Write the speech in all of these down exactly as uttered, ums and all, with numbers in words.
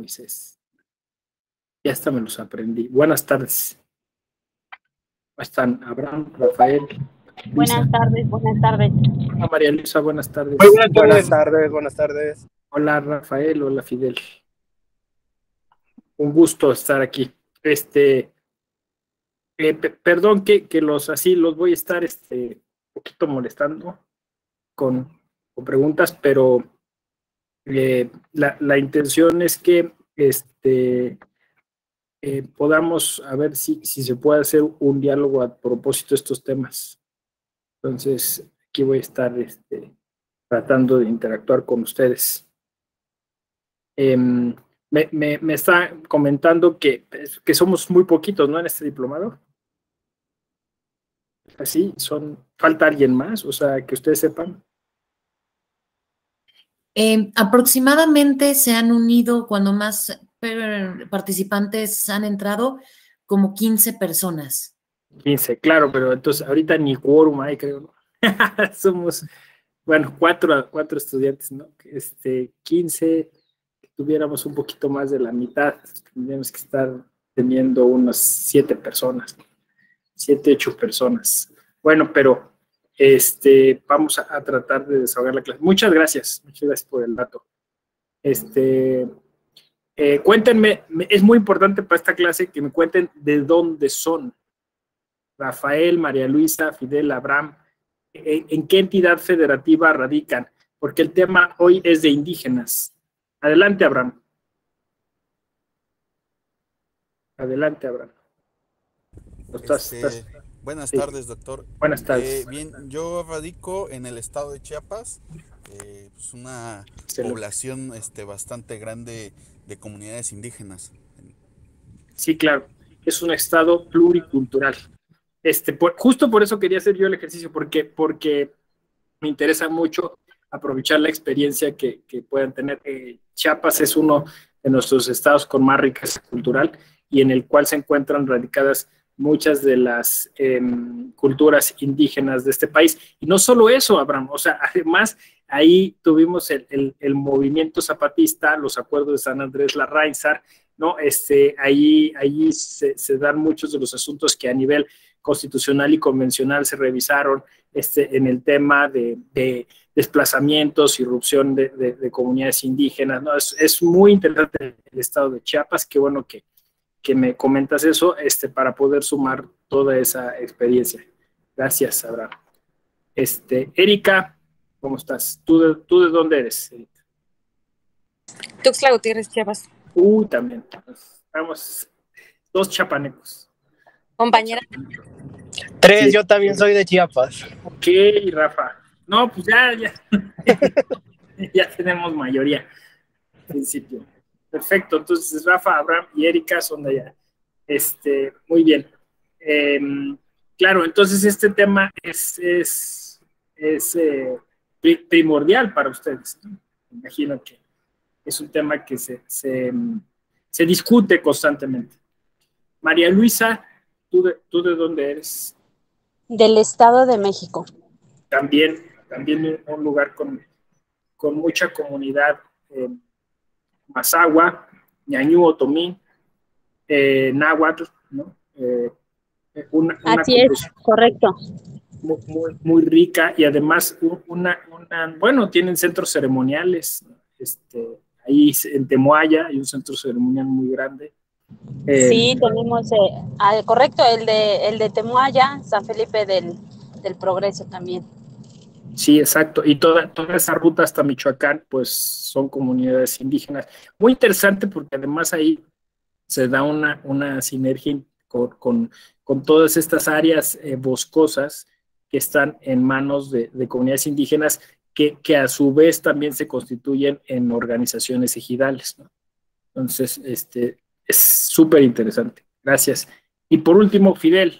Moisés. Ya hasta me los aprendí. Buenas tardes. ¿Cómo están? Abraham, Rafael, Luisa. Buenas tardes, buenas tardes. Hola María Luisa, buenas tardes. Muy buenas, buenas tardes, buenas tardes. Hola Rafael, hola Fidel. Un gusto estar aquí. Este, eh, perdón que, que los así los voy a estar este, un poquito molestando con, con preguntas, pero eh, la, la intención es que este, eh, podamos a ver si, si se puede hacer un diálogo a propósito de estos temas. Entonces, aquí voy a estar este, tratando de interactuar con ustedes. Eh, me, me, me está comentando que, que somos muy poquitos, ¿no? En este diplomado. Así, son, falta alguien más, o sea, que ustedes sepan. Eh, aproximadamente se han unido, cuando más participantes han entrado, como quince personas. quince, claro, pero entonces ahorita ni quórum hay, creo, ¿no? Somos, bueno, cuatro, cuatro estudiantes, ¿no? Este, quince, tuviéramos un poquito más de la mitad, tendríamos que estar teniendo unas siete personas, siete, ocho personas. Bueno, pero este, vamos a, a tratar de desahogar la clase. Muchas gracias, muchas gracias por el dato. Este, eh, cuéntenme, es muy importante para esta clase que me cuenten de dónde son. Rafael, María Luisa, Fidel, Abraham, ¿en, en qué entidad federativa radican? Porque el tema hoy es de indígenas. Adelante, Abraham. Adelante, Abraham. Estás, este, estás... Buenas sí. tardes, doctor. Buenas tardes. Eh, bien, yo radico en el estado de Chiapas, eh, pues una Excelente. población este, bastante grande de comunidades indígenas. Sí, claro. Es un estado pluricultural. Este, por, justo por eso quería hacer yo el ejercicio, porque, porque me interesa mucho aprovechar la experiencia que, que puedan tener. Eh, Chiapas es uno de nuestros estados con más riqueza cultural y en el cual se encuentran radicadas muchas de las eh, culturas indígenas de este país. Y no solo eso, Abraham, o sea, además ahí tuvimos el, el, el movimiento zapatista, los acuerdos de San Andrés Larraizar, ¿no? Este, ahí ahí se, se dan muchos de los asuntos que a nivel constitucional y convencional se revisaron este, en el tema de, de desplazamientos, irrupción de, de, de comunidades indígenas, ¿no? Es, es muy interesante el estado de Chiapas, qué bueno que, que me comentas eso, este, para poder sumar toda esa experiencia. Gracias, Abraham. Este, Erika, ¿cómo estás? ¿Tú de, tú de dónde eres, Erika? Tuxtla Gutiérrez, Chiapas. Uy, uh, también. Estamos dos chapanecos. Compañera. Tres, sí. Yo también soy de Chiapas. Ok, Rafa. No, pues ya, ya. Ya tenemos mayoría. En principio. Perfecto. Entonces, Rafa, Abraham y Erika son de allá. Este, muy bien. Eh, claro, entonces este tema es, es, es eh, primordial para ustedes, ¿no? Me imagino que es un tema que se, se, se discute constantemente. María Luisa, ¿tú de, ¿tú de dónde eres? Del Estado de México. También, también un lugar con, con mucha comunidad eh, mazahua, ñañú, otomí, eh, náhuatl, ¿no? Eh, una, una Así es, correcto. Muy, muy, muy rica y además una, una, bueno, tienen centros ceremoniales, este, ahí en Temoaya hay un centro ceremonial muy grande. Eh, sí, tenemos, eh, ah, correcto, el de, el de Temoaya, San Felipe del, del Progreso también. Sí, exacto, y toda, toda esa ruta hasta Michoacán, pues son comunidades indígenas. Muy interesante porque además ahí se da una, una sinergia con, con, con todas estas áreas eh, boscosas que están en manos de, de comunidades indígenas que, que a su vez también se constituyen en organizaciones ejidales, ¿no? Entonces, este, es súper interesante. Gracias. Y por último, Fidel.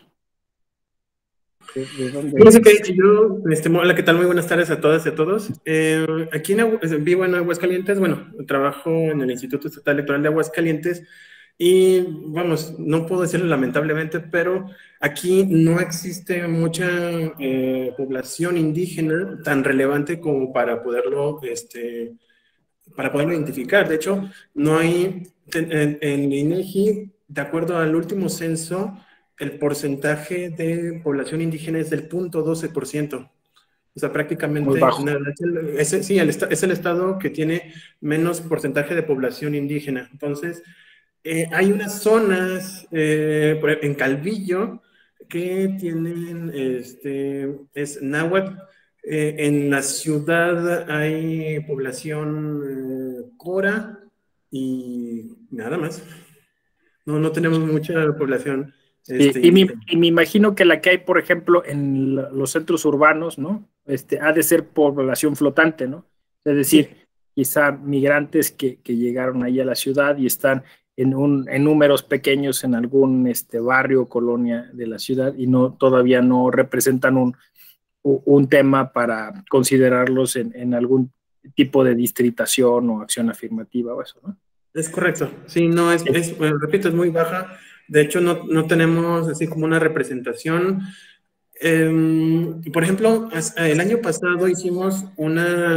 ¿De, de dónde Fíjense que yo, este, hola, ¿qué tal? Muy buenas tardes a todas y a todos. Eh, aquí en, vivo en Aguascalientes, bueno, trabajo en el Instituto Estatal Electoral de Aguascalientes y, vamos, no puedo decirlo lamentablemente, pero aquí no existe mucha eh, población indígena tan relevante como para poderlo, este, para poderlo identificar. De hecho, no hay en, en INEGI, de acuerdo al último censo, el porcentaje de población indígena es del cero punto doce por ciento. O sea, prácticamente muy bajo. Es, es, sí, el, es el estado que tiene menos porcentaje de población indígena. Entonces, eh, hay unas zonas eh, en Calvillo que tienen, este, es náhuatl. Eh, en la ciudad hay población eh, cora y nada más. No, no tenemos mucha población. Este, y, y, me, y me imagino que la que hay, por ejemplo, en los centros urbanos, ¿no? Este, ha de ser población flotante, ¿no? Es decir, sí. quizá migrantes que, que llegaron ahí a la ciudad y están en, un, en números pequeños en algún este, barrio o colonia de la ciudad y no, todavía no representan un, un tema para considerarlos en, en algún tipo de distritación o acción afirmativa o eso, ¿no? Es correcto, sí, no, es, es bueno, repito, es muy baja. De hecho, no, no tenemos así como una representación. Eh, por ejemplo, el año pasado hicimos una,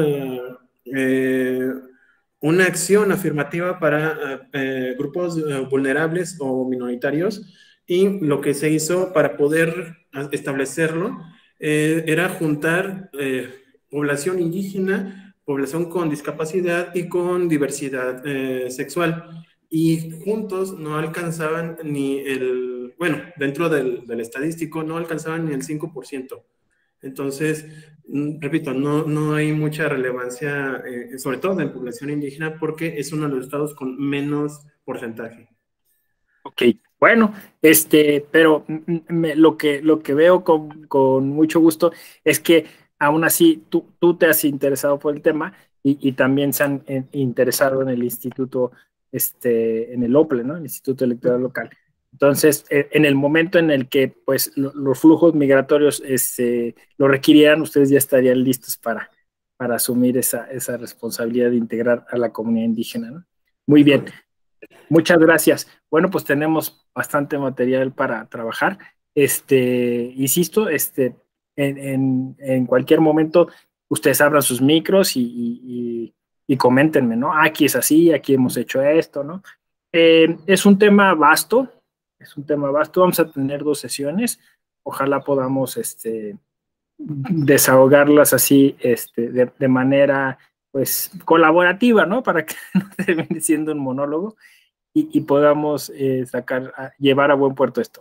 eh, una acción afirmativa para eh, grupos vulnerables o minoritarios, y lo que se hizo para poder establecerlo eh, era juntar eh, población indígena, población con discapacidad y con diversidad eh, sexual. Y juntos no alcanzaban ni el, bueno, dentro del, del estadístico, no alcanzaban ni el cinco por ciento. Entonces, repito, no, no hay mucha relevancia, eh, sobre todo en población indígena, porque es uno de los estados con menos porcentaje. Ok, bueno, este, pero me, lo, que, lo que veo con, con mucho gusto es que aún así tú, tú te has interesado por el tema y, y también se han eh, interesado en el instituto, este, en el OPLE, ¿no? El Instituto Electoral Local. Entonces, eh, en el momento en el que pues, lo, los flujos migratorios este, lo requirieran, ustedes ya estarían listos para, para asumir esa, esa responsabilidad de integrar a la comunidad indígena, ¿no? Muy bien. Muchas gracias. Bueno, pues tenemos bastante material para trabajar. Este, insisto, este, en, en, en cualquier momento ustedes abran sus micros y, y, y coméntenme, ¿no? Aquí es así, aquí hemos hecho esto, ¿no? Eh, es un tema vasto, es un tema vasto. Vamos a tener dos sesiones. Ojalá podamos este, desahogarlas así este, de, de manera pues colaborativa, ¿no? Para que no termine siendo un monólogo. Y, y podamos eh, sacar, a, llevar a buen puerto esto.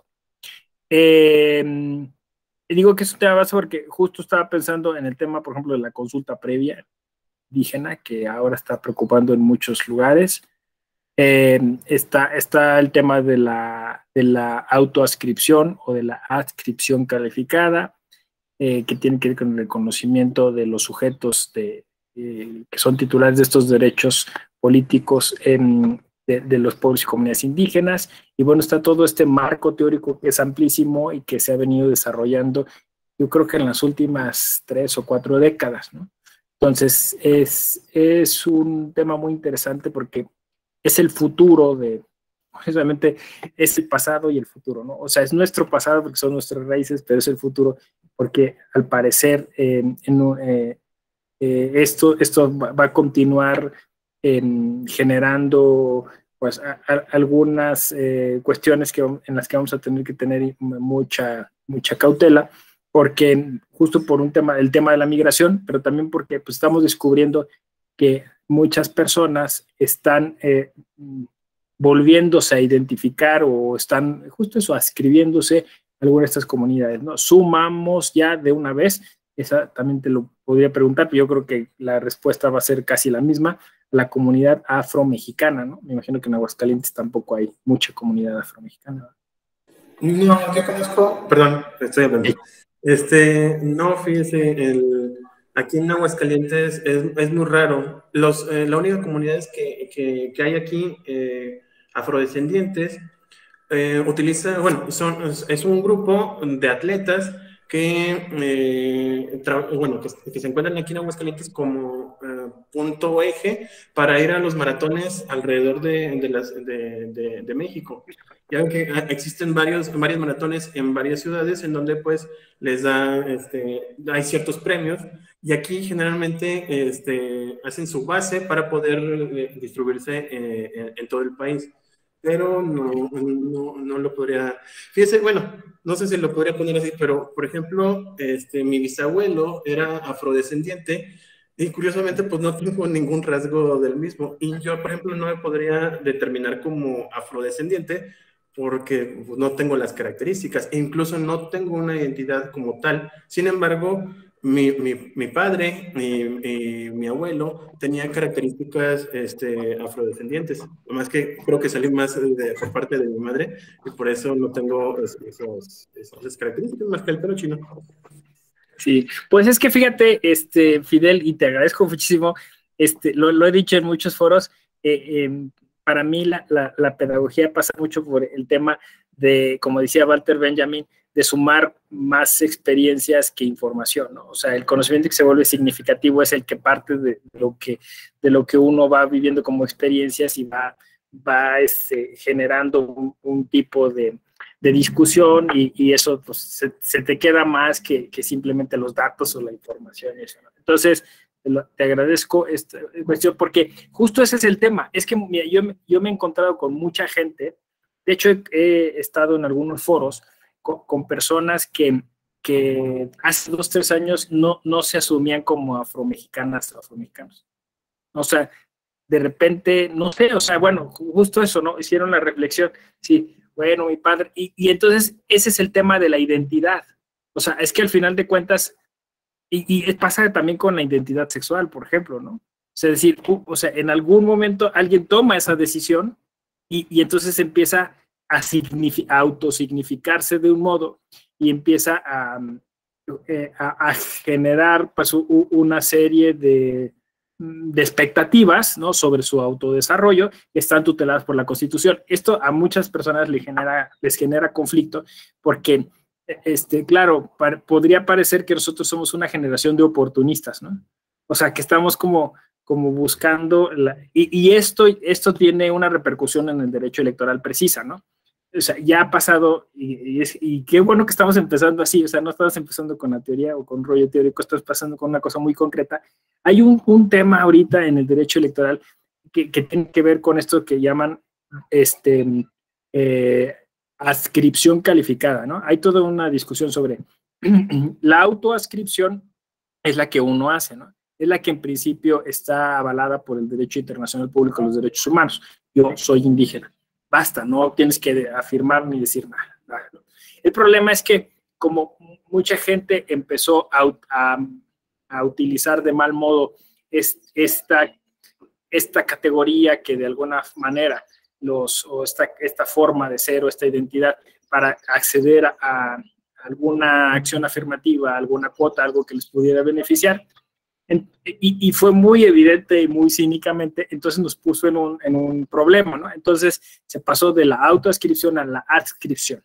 Eh, digo que es un tema básico porque justo estaba pensando en el tema, por ejemplo, de la consulta previa indígena, que ahora está preocupando en muchos lugares. Eh, está, está el tema de la, de la autoascripción o de la adscripción calificada, eh, que tiene que ver con el reconocimiento de los sujetos de, eh, que son titulares de estos derechos políticos en De, de los pueblos y comunidades indígenas, y bueno, está todo este marco teórico que es amplísimo y que se ha venido desarrollando, yo creo que en las últimas tres o cuatro décadas, ¿no? Entonces, es, es un tema muy interesante porque es el futuro de, precisamente, es el pasado y el futuro, ¿no? O sea, es nuestro pasado porque son nuestras raíces, pero es el futuro porque, al parecer, eh, en, eh, eh, esto, esto va, va a continuar En, generando pues a, a, algunas eh, cuestiones que, en las que vamos a tener que tener mucha, mucha cautela, porque justo por un tema, el tema de la migración, pero también porque pues, estamos descubriendo que muchas personas están eh, volviéndose a identificar o están justo eso, ascribiéndose a alguna de estas comunidades, ¿no? Sumamos ya de una vez, esa también te lo podría preguntar, pero yo creo que la respuesta va a ser casi la misma, la comunidad afro-mexicana, ¿no? Me imagino que en Aguascalientes tampoco hay mucha comunidad afro-mexicana. No, yo conozco, perdón, estoy hablando. Este, no, fíjese, el, aquí en Aguascalientes es, es muy raro. Los, eh, la única comunidad que, que, que hay aquí, eh, afrodescendientes, eh, utiliza, bueno, son, es un grupo de atletas que, eh, bueno, que, que se encuentran aquí en Aguascalientes como eh, punto eje para ir a los maratones alrededor de, de, las, de, de, de México. Ya que existen varios, varios maratones en varias ciudades en donde pues les da, este, hay ciertos premios, y aquí generalmente este, hacen su base para poder eh, distribuirse eh, en, en todo el país. Pero no, no, no lo podría, fíjese, bueno, no sé si lo podría poner así, pero por ejemplo, este, mi bisabuelo era afrodescendiente y curiosamente pues no tengo ningún rasgo del mismo, y yo por ejemplo no me podría determinar como afrodescendiente porque pues, no tengo las características e incluso no tengo una identidad como tal. Sin embargo, Mi, mi, mi padre y, y mi abuelo tenían características este, afrodescendientes, más que creo que salí más de, por parte de mi madre, y por eso no tengo esos, esas características, más que el pelo chino. Sí, pues es que fíjate, este, Fidel, y te agradezco muchísimo, este, lo, lo he dicho en muchos foros, eh, eh, para mí la, la, la pedagogía pasa mucho por el tema de, como decía Walter Benjamin, de sumar más experiencias que información, ¿no? O sea, el conocimiento que se vuelve significativo es el que parte de lo que, de lo que uno va viviendo como experiencias y va, va este, generando un, un tipo de, de discusión y, y eso pues, se, se te queda más que, que simplemente los datos o la información. Y eso, ¿no? Entonces, te agradezco esta cuestión porque justo ese es el tema. Es que mira, yo, yo me he encontrado con mucha gente, de hecho he, he estado en algunos foros con, con personas que, que hace dos, tres años no, no se asumían como afromexicanas o afromexicanos. O sea, de repente, no sé, o sea, bueno, justo eso, ¿no? Hicieron la reflexión, sí, bueno, mi padre, y, y entonces ese es el tema de la identidad. O sea, es que al final de cuentas, y, y pasa también con la identidad sexual, por ejemplo, ¿no? O sea, es decir, o sea, en algún momento alguien toma esa decisión y, y entonces empieza a, a autosignificarse de un modo y empieza a, eh, a, a generar pues, u, una serie de, de expectativas, ¿no? Sobre su autodesarrollo que están tuteladas por la Constitución. Esto a muchas personas les genera, les genera conflicto porque, este, claro, par, podría parecer que nosotros somos una generación de oportunistas, ¿no? O sea, que estamos como... como buscando, la, y, y esto, esto tiene una repercusión en el derecho electoral precisa, ¿no? O sea, ya ha pasado, y, y, es, y qué bueno que estamos empezando así, o sea, no estamos empezando con la teoría o con rollo teórico, estás pasando con una cosa muy concreta. Hay un, un tema ahorita en el derecho electoral que, que tiene que ver con esto que llaman este, eh, adscripción calificada, ¿no? Hay toda una discusión sobre la autoadscripción es la que uno hace, ¿no? Es la que en principio está avalada por el derecho internacional público de los derechos humanos. Yo soy indígena. Basta, no tienes que afirmar ni decir nada. El problema es que como mucha gente empezó a, a, a utilizar de mal modo es, esta, esta categoría que de alguna manera los, o esta, esta forma de ser o esta identidad para acceder a, a alguna acción afirmativa, alguna cuota, algo que les pudiera beneficiar, En, y, y fue muy evidente y muy cínicamente, entonces nos puso en un, en un problema, ¿no? Entonces se pasó de la autoadscripción a la adscripción.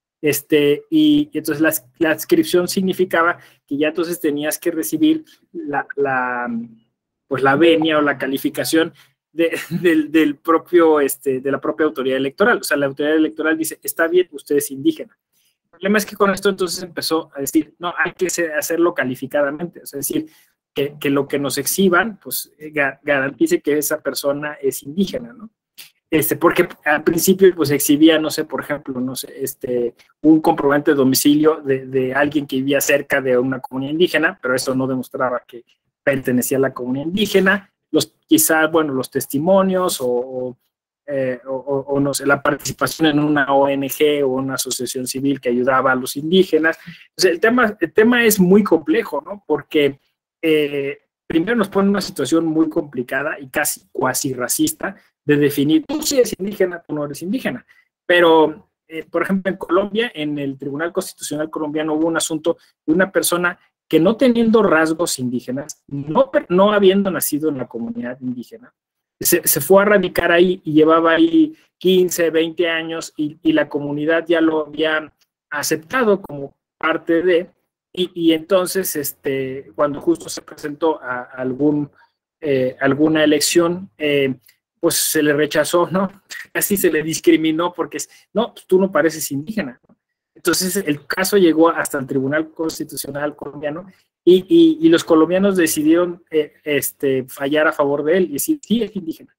Este, y, y entonces la, la adscripción significaba que ya entonces tenías que recibir la, la, pues la venia o la calificación de, de, del propio, este, de la propia autoridad electoral. O sea, la autoridad electoral dice, está bien, usted es indígena. El problema es que con esto entonces empezó a decir, no, hay que hacerlo calificadamente, o sea, es decir, Que, que lo que nos exhiban, pues ga, garantice que esa persona es indígena, ¿no? Este, porque al principio, pues exhibía, no sé, por ejemplo, no sé, este, un comprobante de domicilio de, de alguien que vivía cerca de una comunidad indígena, pero eso no demostraba que pertenecía a la comunidad indígena. Los, quizás, bueno, los testimonios o, eh, o, o no sé, la participación en una O N G o una asociación civil que ayudaba a los indígenas. O sea, el tema, el tema es muy complejo, ¿no? Porque Eh, primero nos pone una situación muy complicada y casi cuasi racista de definir, tú sí eres indígena, tú no eres indígena. Pero, eh, por ejemplo, en Colombia, en el Tribunal Constitucional colombiano hubo un asunto de una persona que no teniendo rasgos indígenas, no, no habiendo nacido en la comunidad indígena, se, se fue a radicar ahí y llevaba ahí quince, veinte años y, y la comunidad ya lo había aceptado como parte de, Y, y entonces, este, cuando justo se presentó a, a algún, eh, alguna elección, eh, pues se le rechazó, ¿no? Así se le discriminó porque, no, pues tú no pareces indígena, ¿no? Entonces el caso llegó hasta el Tribunal Constitucional colombiano y, y, y los colombianos decidieron eh, este, fallar a favor de él y decir, sí, es indígena.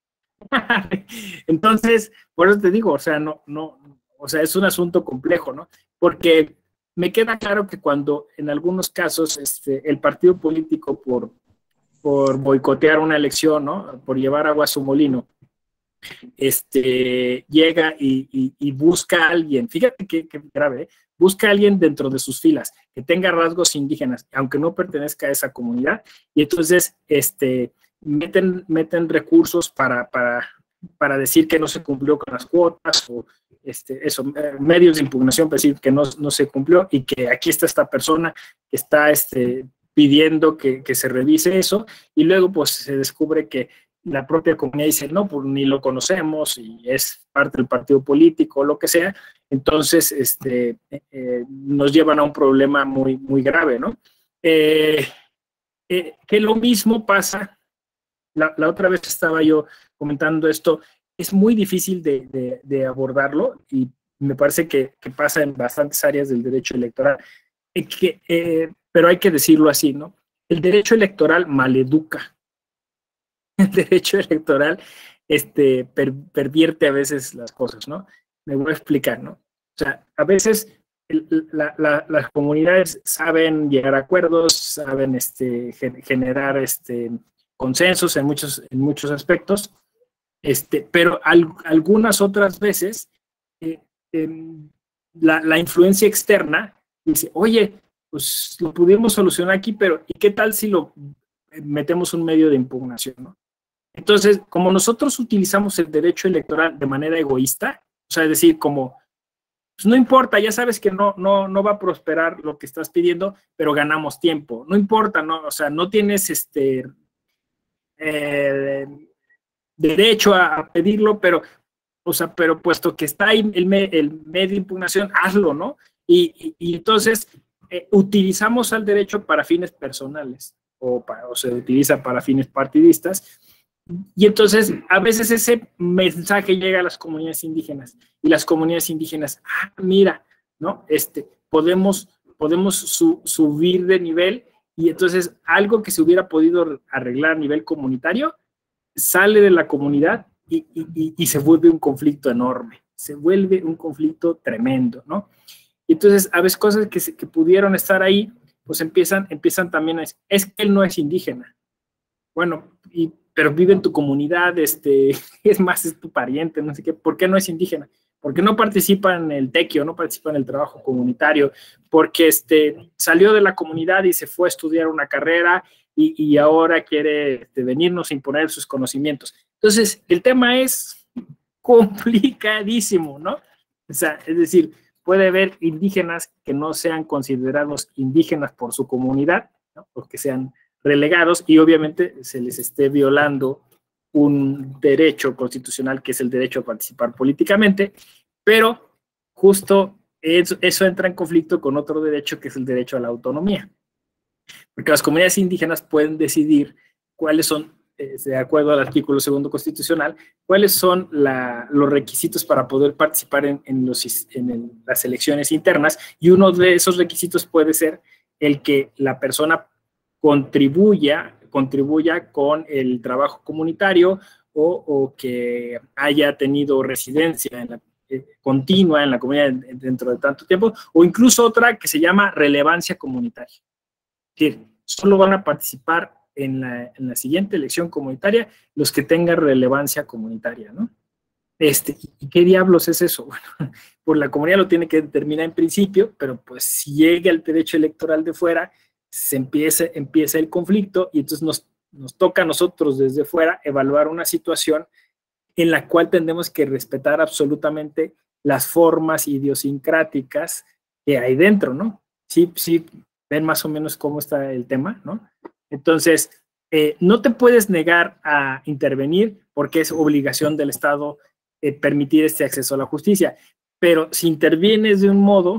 Entonces, por eso te digo, o sea, no, no, o sea, es un asunto complejo, ¿no? Porque me queda claro que cuando en algunos casos este, el partido político por, por boicotear una elección, ¿no? Por llevar agua a su molino, este, llega y, y, y busca a alguien, fíjate qué, qué grave, ¿eh? Busca a alguien dentro de sus filas que tenga rasgos indígenas, aunque no pertenezca a esa comunidad, y entonces este, meten, meten recursos para, para, para decir que no se cumplió con las cuotas, o este, eso, medios de impugnación para decir que no, no se cumplió, y que aquí está esta persona que está este, pidiendo que, que se revise eso, y luego pues se descubre que la propia comunidad dice, no, pues ni lo conocemos y es parte del partido político o lo que sea, entonces este, eh, nos llevan a un problema muy, muy grave, ¿no? Eh, eh, que lo mismo pasa, la, la otra vez estaba yo comentando esto, es muy difícil de, de, de abordarlo y me parece que, que pasa en bastantes áreas del derecho electoral, eh, que, eh, pero hay que decirlo así, ¿no? El derecho electoral maleduca. El derecho electoral este, per, pervierte a veces las cosas, ¿no? Me voy a explicar, ¿no? O sea, a veces el, la, la, las comunidades saben llegar a acuerdos, saben este, generar este, consensos en muchos, en muchos aspectos, este, pero al, algunas otras veces eh, eh, la, la influencia externa dice, oye, pues lo pudimos solucionar aquí, pero ¿y qué tal si lo metemos un medio de impugnación, ¿no? Entonces, como nosotros utilizamos el derecho electoral de manera egoísta, o sea, es decir, como, pues no importa, ya sabes que no, no, no va a prosperar lo que estás pidiendo, pero ganamos tiempo, no importa, no, o sea, no tienes este eh, derecho a, a pedirlo, pero, o sea, pero puesto que está ahí el, me, el medio de impugnación, hazlo, ¿no? Y, y, y entonces eh, utilizamos al derecho para fines personales, o, para, o se utiliza para fines partidistas. Y entonces, a veces ese mensaje llega a las comunidades indígenas y las comunidades indígenas, ah, mira, ¿no? Este, podemos, podemos su, subir de nivel y entonces algo que se hubiera podido arreglar a nivel comunitario sale de la comunidad y, y, y se vuelve un conflicto enorme, se vuelve un conflicto tremendo, ¿no? Y entonces, a veces cosas que, se, que pudieron estar ahí, pues empiezan, empiezan también a decir, es que él no es indígena. Bueno, y pero vive en tu comunidad, este, es más, es tu pariente, no sé qué, ¿por qué no es indígena? Porque no participa en el tequio, no participa en el trabajo comunitario, porque este, salió de la comunidad y se fue a estudiar una carrera y, y ahora quiere este, venirnos a imponer sus conocimientos. Entonces, el tema es complicadísimo, ¿no? O sea, es decir, puede haber indígenas que no sean considerados indígenas por su comunidad, ¿no? Porque sean relegados y obviamente se les esté violando un derecho constitucional que es el derecho a participar políticamente, pero justo eso, eso entra en conflicto con otro derecho que es el derecho a la autonomía, porque las comunidades indígenas pueden decidir cuáles son, eh, de acuerdo al artículo segundo constitucional, cuáles son la, los requisitos para poder participar en, en, los, en el, las elecciones internas, y uno de esos requisitos puede ser el que la persona contribuya, contribuya con el trabajo comunitario o, o que haya tenido residencia en la, eh, continua en la comunidad dentro de tanto tiempo, o incluso otra que se llama relevancia comunitaria. Es decir, solo van a participar en la, en la siguiente elección comunitaria los que tengan relevancia comunitaria, ¿no? Este, ¿y qué diablos es eso? Bueno, por la comunidad lo tiene que determinar en principio, pero pues si llega el derecho electoral de fuera, se empieza, empieza el conflicto y entonces nos, nos toca a nosotros desde fuera evaluar una situación en la cual tenemos que respetar absolutamente las formas idiosincráticas que hay dentro, ¿no? Sí, sí, ven más o menos cómo está el tema, ¿no? Entonces, eh, no te puedes negar a intervenir porque es obligación del Estado eh, permitir este acceso a la justicia, pero si intervienes de un modo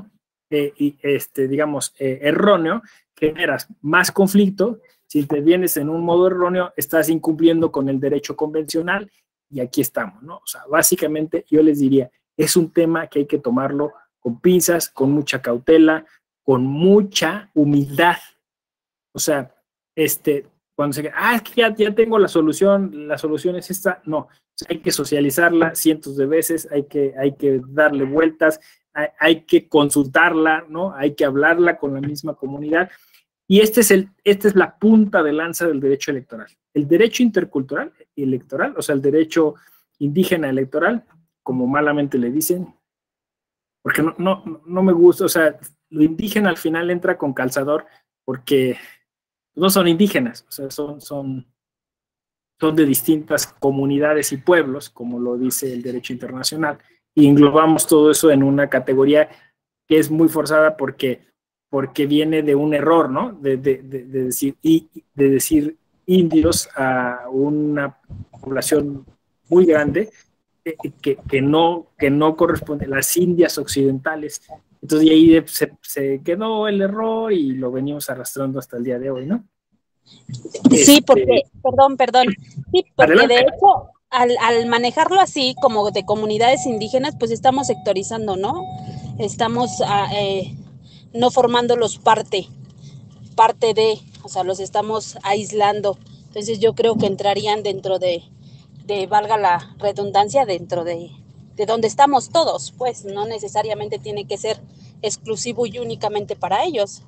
eh, y este, digamos, eh, erróneo, generas más conflicto. Si te vienes en un modo erróneo, estás incumpliendo con el derecho convencional y aquí estamos, ¿no? O sea, básicamente yo les diría, es un tema que hay que tomarlo con pinzas, con mucha cautela, con mucha humildad. O sea, este, cuando se ah, es que ya, ya tengo la solución, la solución es esta, no, o sea, hay que socializarla cientos de veces, hay que, hay que darle vueltas, hay, hay que consultarla, ¿no? Hay que hablarla con la misma comunidad. Y este es el, esta es la punta de lanza del derecho electoral. El derecho intercultural electoral, o sea, el derecho indígena electoral, como malamente le dicen, porque no, no, no me gusta, o sea, lo indígena al final entra con calzador porque no son indígenas, o sea, son, son, son de distintas comunidades y pueblos, como lo dice el derecho internacional, y englobamos todo eso en una categoría que es muy forzada porque, porque viene de un error, ¿no? De, de, de, de, decir, y, de decir indios a una población muy grande que, que, que, no, que no corresponde, las Indias occidentales. Entonces, de ahí se, se quedó el error y lo venimos arrastrando hasta el día de hoy, ¿no? Sí, este, porque, perdón, perdón, sí, porque adelante. De hecho, al, al manejarlo así, como de comunidades indígenas, pues estamos sectorizando, ¿no? Estamos eh, no formándolos parte, parte de, o sea, los estamos aislando. Entonces, yo creo que entrarían dentro de, de valga la redundancia, dentro de, de donde estamos todos, pues no necesariamente tiene que ser exclusivo y únicamente para ellos.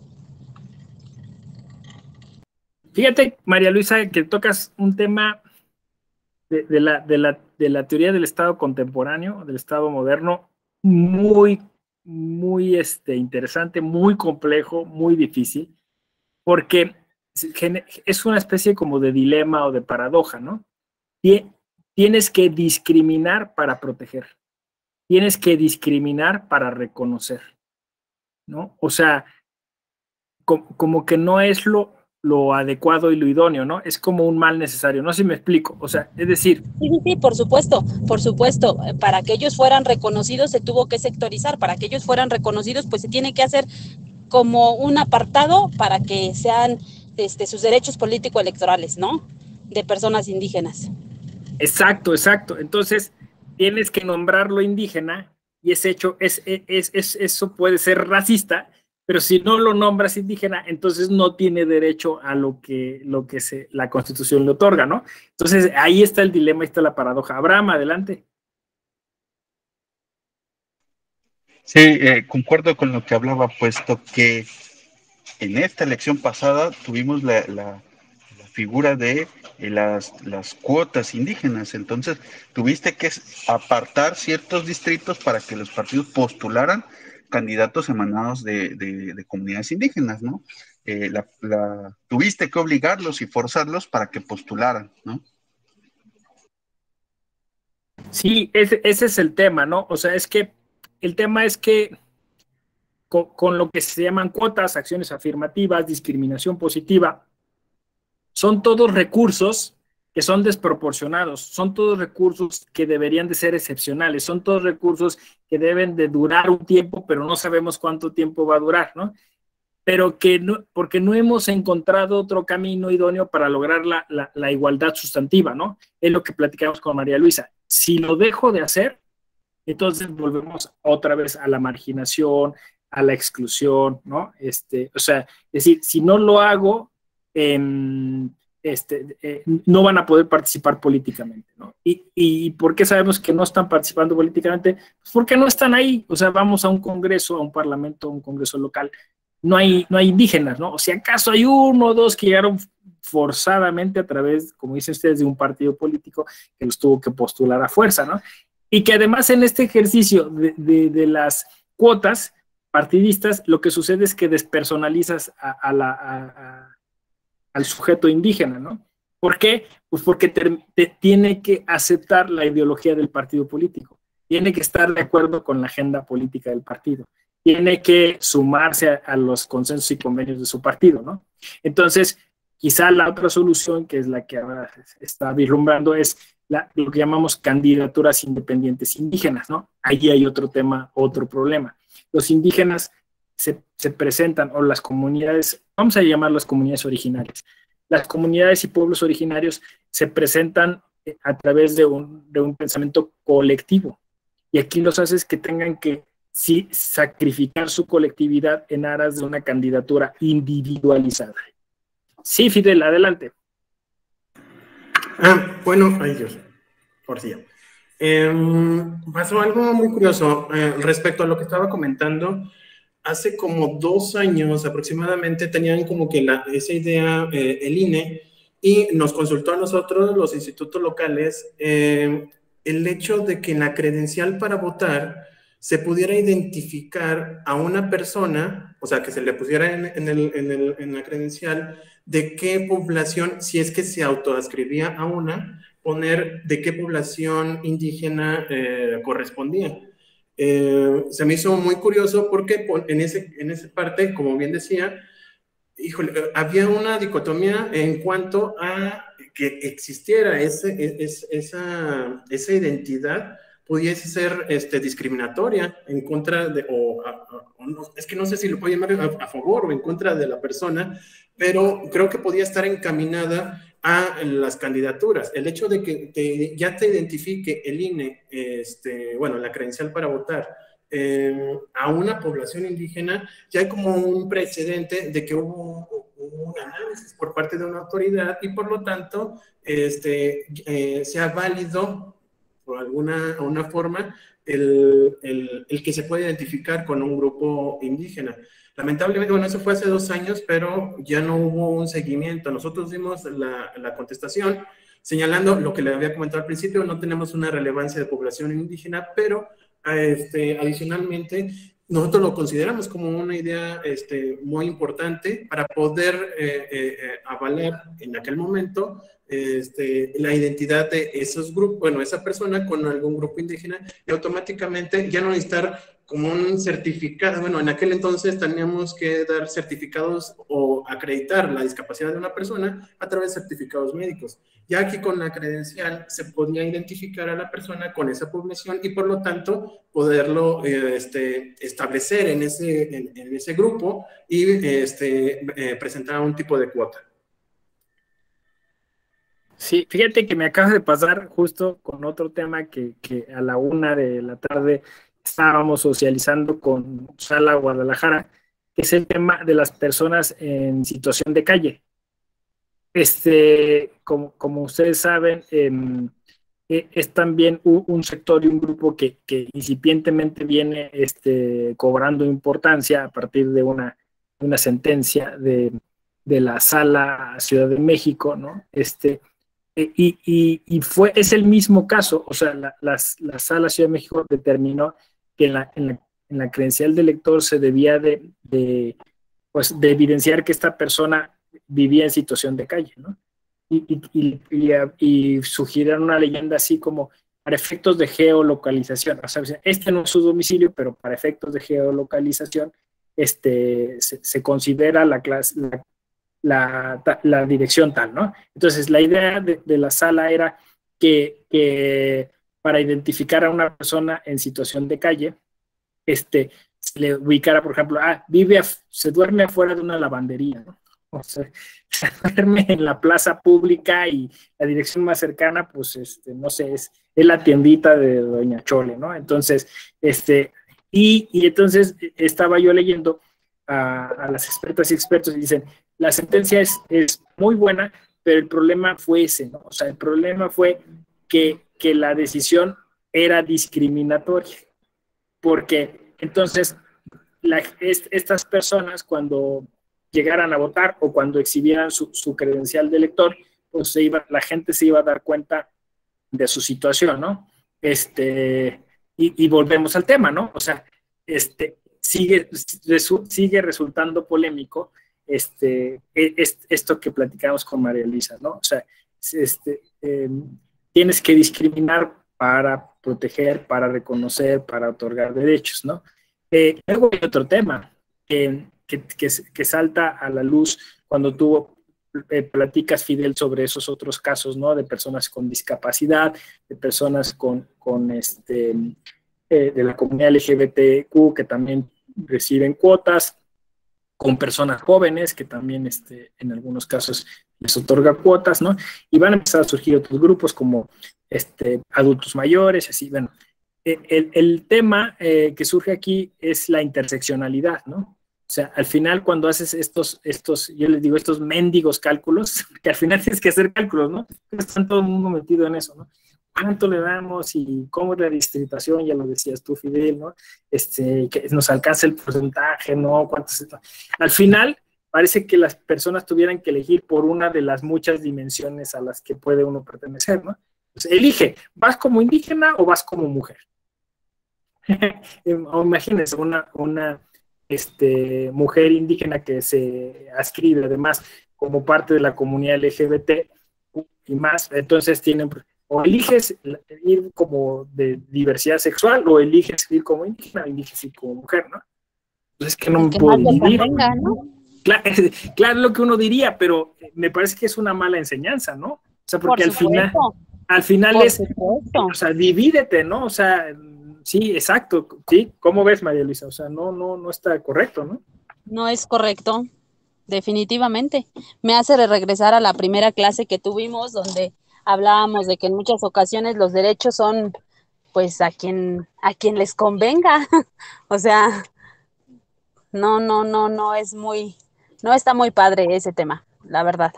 Fíjate, María Luisa, que tocas un tema de, de, la, de, la, de la teoría del Estado contemporáneo, del Estado moderno, muy, muy este, interesante, muy complejo, muy difícil, porque es una especie como de dilema o de paradoja, ¿no? Tienes que discriminar para proteger, tienes que discriminar para reconocer, ¿no? O sea, como, como que no es lo... lo adecuado y lo idóneo, ¿no? Es como un mal necesario, no sé si me explico, o sea, es decir... Sí, sí, sí, por supuesto, por supuesto, para que ellos fueran reconocidos se tuvo que sectorizar, para que ellos fueran reconocidos pues se tiene que hacer como un apartado para que sean este, sus derechos político-electorales, ¿no? De personas indígenas. Exacto, exacto, entonces tienes que nombrarlo indígena y ese hecho, es, es, es, es, eso puede ser racista, pero si no lo nombras indígena, entonces no tiene derecho a lo que, lo que se, la Constitución le otorga, ¿no? Entonces, ahí está el dilema, ahí está la paradoja. Abraham, adelante. Sí, eh, concuerdo con lo que hablaba, puesto que en esta elección pasada tuvimos la, la, la figura de eh, las, las cuotas indígenas, entonces tuviste que apartar ciertos distritos para que los partidos postularan candidatos emanados de, de, de comunidades indígenas, ¿no? Eh, la, la, tuviste que obligarlos y forzarlos para que postularan, ¿no? Sí, ese, ese es el tema, ¿no? O sea, es que el tema es que con, con lo que se llaman cuotas, acciones afirmativas, discriminación positiva, son todos recursos que son desproporcionados, son todos recursos que deberían de ser excepcionales, son todos recursos que deben de durar un tiempo, pero no sabemos cuánto tiempo va a durar, ¿no? Pero que no, porque no hemos encontrado otro camino idóneo para lograr la, la, la igualdad sustantiva, ¿no? Es lo que platicamos con María Luisa. Si lo dejo de hacer, entonces volvemos otra vez a la marginación, a la exclusión, ¿no? Este, o sea, es decir, si no lo hago, eh, Este, eh, no van a poder participar políticamente, ¿no? Y, ¿Y por qué sabemos que no están participando políticamente? Pues porque no están ahí, o sea, vamos a un congreso, a un parlamento, a un congreso local, no hay, no hay indígenas, ¿no? O si acaso hay uno o dos que llegaron forzadamente a través, como dicen ustedes, de un partido político que los tuvo que postular a fuerza, ¿no? Y que además en este ejercicio de, de, de las cuotas partidistas, lo que sucede es que despersonalizas a, a la... A, a, al sujeto indígena, ¿no? ¿Por qué? Pues porque te, te tiene que aceptar la ideología del partido político, tiene que estar de acuerdo con la agenda política del partido, tiene que sumarse a, a los consensos y convenios de su partido, ¿no? Entonces, quizá la otra solución, que es la que ahora está vislumbrando, es la, lo que llamamos candidaturas independientes indígenas, ¿no? Allí hay otro tema, otro problema. Los indígenas se, se presentan, o las comunidades, vamos a llamarlas comunidades originarias, las comunidades y pueblos originarios se presentan a través de un, de un pensamiento colectivo, y aquí los haces que tengan que sí sacrificar su colectividad en aras de una candidatura individualizada. Sí, Fidel, adelante. Ah, bueno, ay Dios, por si ya. Eh, pasó algo muy curioso eh, respecto a lo que estaba comentando. Hace como dos años aproximadamente tenían como que la, esa idea eh, el I N E, y nos consultó a nosotros, los institutos locales, eh, el hecho de que en la credencial para votar se pudiera identificar a una persona, o sea, que se le pusiera en, en, el, en, el, en la credencial de qué población, si es que se autoadscribía a una, poner de qué población indígena eh, correspondía. Eh, se me hizo muy curioso porque en, ese, en esa parte, como bien decía, híjole, había una dicotomía en cuanto a que existiera ese, es, esa, esa identidad pudiese ser este, discriminatoria en contra de, o, a, o no, es que no sé si lo puedo llamar a, a favor o en contra de la persona, pero creo que podía estar encaminada a las candidaturas. El hecho de que te, ya te identifique el I N E, este, bueno, la credencial para votar, eh, a una población indígena, ya hay como un precedente de que hubo, hubo un análisis por parte de una autoridad y por lo tanto este, eh, sea válido por alguna una forma el, el, el que se puede identificar con un grupo indígena. Lamentablemente, bueno, eso fue hace dos años, pero ya no hubo un seguimiento. Nosotros dimos la, la contestación señalando lo que le había comentado al principio, no tenemos una relevancia de población indígena, pero este, adicionalmente nosotros lo consideramos como una idea este, muy importante para poder eh, eh, avalar en aquel momento este, la identidad de esos grupos, bueno, esa persona con algún grupo indígena, y automáticamente ya no necesitar como un certificado. Bueno, en aquel entonces teníamos que dar certificados o acreditar la discapacidad de una persona a través de certificados médicos. Ya aquí con la credencial se podía identificar a la persona con esa población y por lo tanto poderlo eh, este, establecer en ese, en, en ese grupo y este, eh, presentar un tipo de cuota. Sí, fíjate que me acaba de pasar justo con otro tema que, que a la una de la tarde estábamos socializando con Sala Guadalajara, que es el tema de las personas en situación de calle. Este, como, como ustedes saben, eh, es también un, un sector y un grupo que, que incipientemente viene este, cobrando importancia a partir de una, una sentencia de, de la Sala Ciudad de México, ¿no? Este, y, y, y fue, es el mismo caso, o sea, la, la, la Sala Ciudad de México determinó que en la, en la, en la credencial del elector se debía de, de, pues, de evidenciar que esta persona vivía en situación de calle, ¿no? Y, y, y, y sugirieron una leyenda así como para efectos de geolocalización, o sea, este no es su domicilio, pero para efectos de geolocalización este, se, se considera la, clase, la, la, la dirección tal, ¿no? Entonces, la idea de, de la sala era que, que para identificar a una persona en situación de calle, este, se le ubicara, por ejemplo, ah, vive, se duerme afuera de una lavandería, ¿no? O sea, se duerme en la plaza pública y la dirección más cercana, pues, este, no sé, es, es la tiendita de Doña Chole, ¿no? Entonces, este, y, y entonces estaba yo leyendo a, a las expertas y expertos y dicen, la sentencia es, es muy buena, pero el problema fue ese, ¿no? O sea, el problema fue que, que la decisión era discriminatoria, porque entonces la, est, estas personas cuando llegaran a votar o cuando exhibieran su, su credencial de elector, pues se iba, la gente se iba a dar cuenta de su situación, ¿no? Este, y, y volvemos al tema, ¿no? O sea, este, sigue, resu, sigue resultando polémico este, es, esto que platicamos con María Luisa, ¿no? O sea, este, eh, tienes que discriminar para proteger, para reconocer, para otorgar derechos, ¿no? Eh, luego hay otro tema que, que, que, que salta a la luz cuando tú eh, platicas, Fidel, sobre esos otros casos, ¿no? De personas con discapacidad, de personas con, con este, eh, de la comunidad L G B T Q que también reciben cuotas, con personas jóvenes, que también este, en algunos casos les otorga cuotas, ¿no? Y van a empezar a surgir otros grupos como este, adultos mayores, así, bueno. El, el tema eh, que surge aquí es la interseccionalidad, ¿no? O sea, al final cuando haces estos, estos, yo les digo, estos mendigos cálculos, que al final tienes que hacer cálculos, ¿no? Están todo el mundo metido en eso, ¿no? ¿Cuánto le damos y cómo es la distribución? Ya lo decías tú, Fidel, ¿no? Este, que nos alcanza el porcentaje, ¿no? ¿Cuántos? Al final, parece que las personas tuvieran que elegir por una de las muchas dimensiones a las que puede uno pertenecer, ¿no? Pues elige, ¿vas como indígena o vas como mujer? O imagínense una, una este, mujer indígena que se adscribe además como parte de la comunidad L G B T y más, entonces tienen... O eliges ir como de diversidad sexual, o eliges ir como indígena, o eliges ir como mujer, ¿no? Entonces es que no me puedo decidir. ¿No? Claro, claro, lo que uno diría, pero me parece que es una mala enseñanza, ¿no? O sea, porque al final, al final Por es, supuesto. o sea, divídete, ¿no? O sea, sí, exacto, sí. ¿Cómo ves, María Luisa? O sea, no, no, no está correcto, ¿no? No es correcto, definitivamente. Me hace regresar a la primera clase que tuvimos, donde hablábamos de que en muchas ocasiones los derechos son pues a quien a quien les convenga. O sea, no, no, no, no es muy, no está muy padre ese tema, la verdad.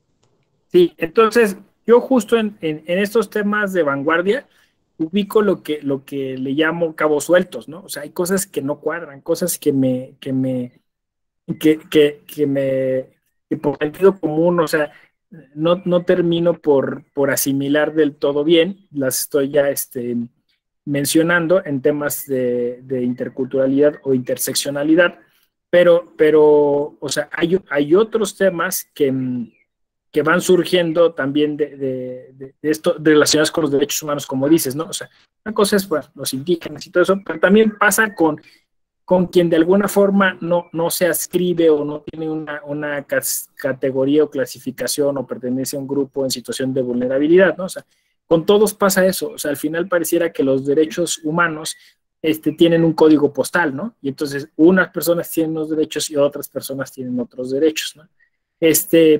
Sí, entonces yo justo en, en, en estos temas de vanguardia ubico lo que, lo que le llamo cabos sueltos, ¿no? O sea, hay cosas que no cuadran, cosas que me, que me, que, que, que me, que por sentido común, o sea, No, no termino por, por asimilar del todo bien, las estoy ya este, mencionando en temas de, de interculturalidad o interseccionalidad, pero, pero o sea, hay, hay otros temas que, que van surgiendo también de, de, de, de esto relacionados con los derechos humanos, como dices, ¿no? O sea, una cosa es pues, los indígenas y todo eso, pero también pasa con con quien de alguna forma no, no se adscribe o no tiene una, una categoría o clasificación o pertenece a un grupo en situación de vulnerabilidad, ¿no? O sea, con todos pasa eso, o sea, al final pareciera que los derechos humanos este, tienen un código postal, ¿no? Y entonces unas personas tienen unos derechos y otras personas tienen otros derechos, ¿no? Este,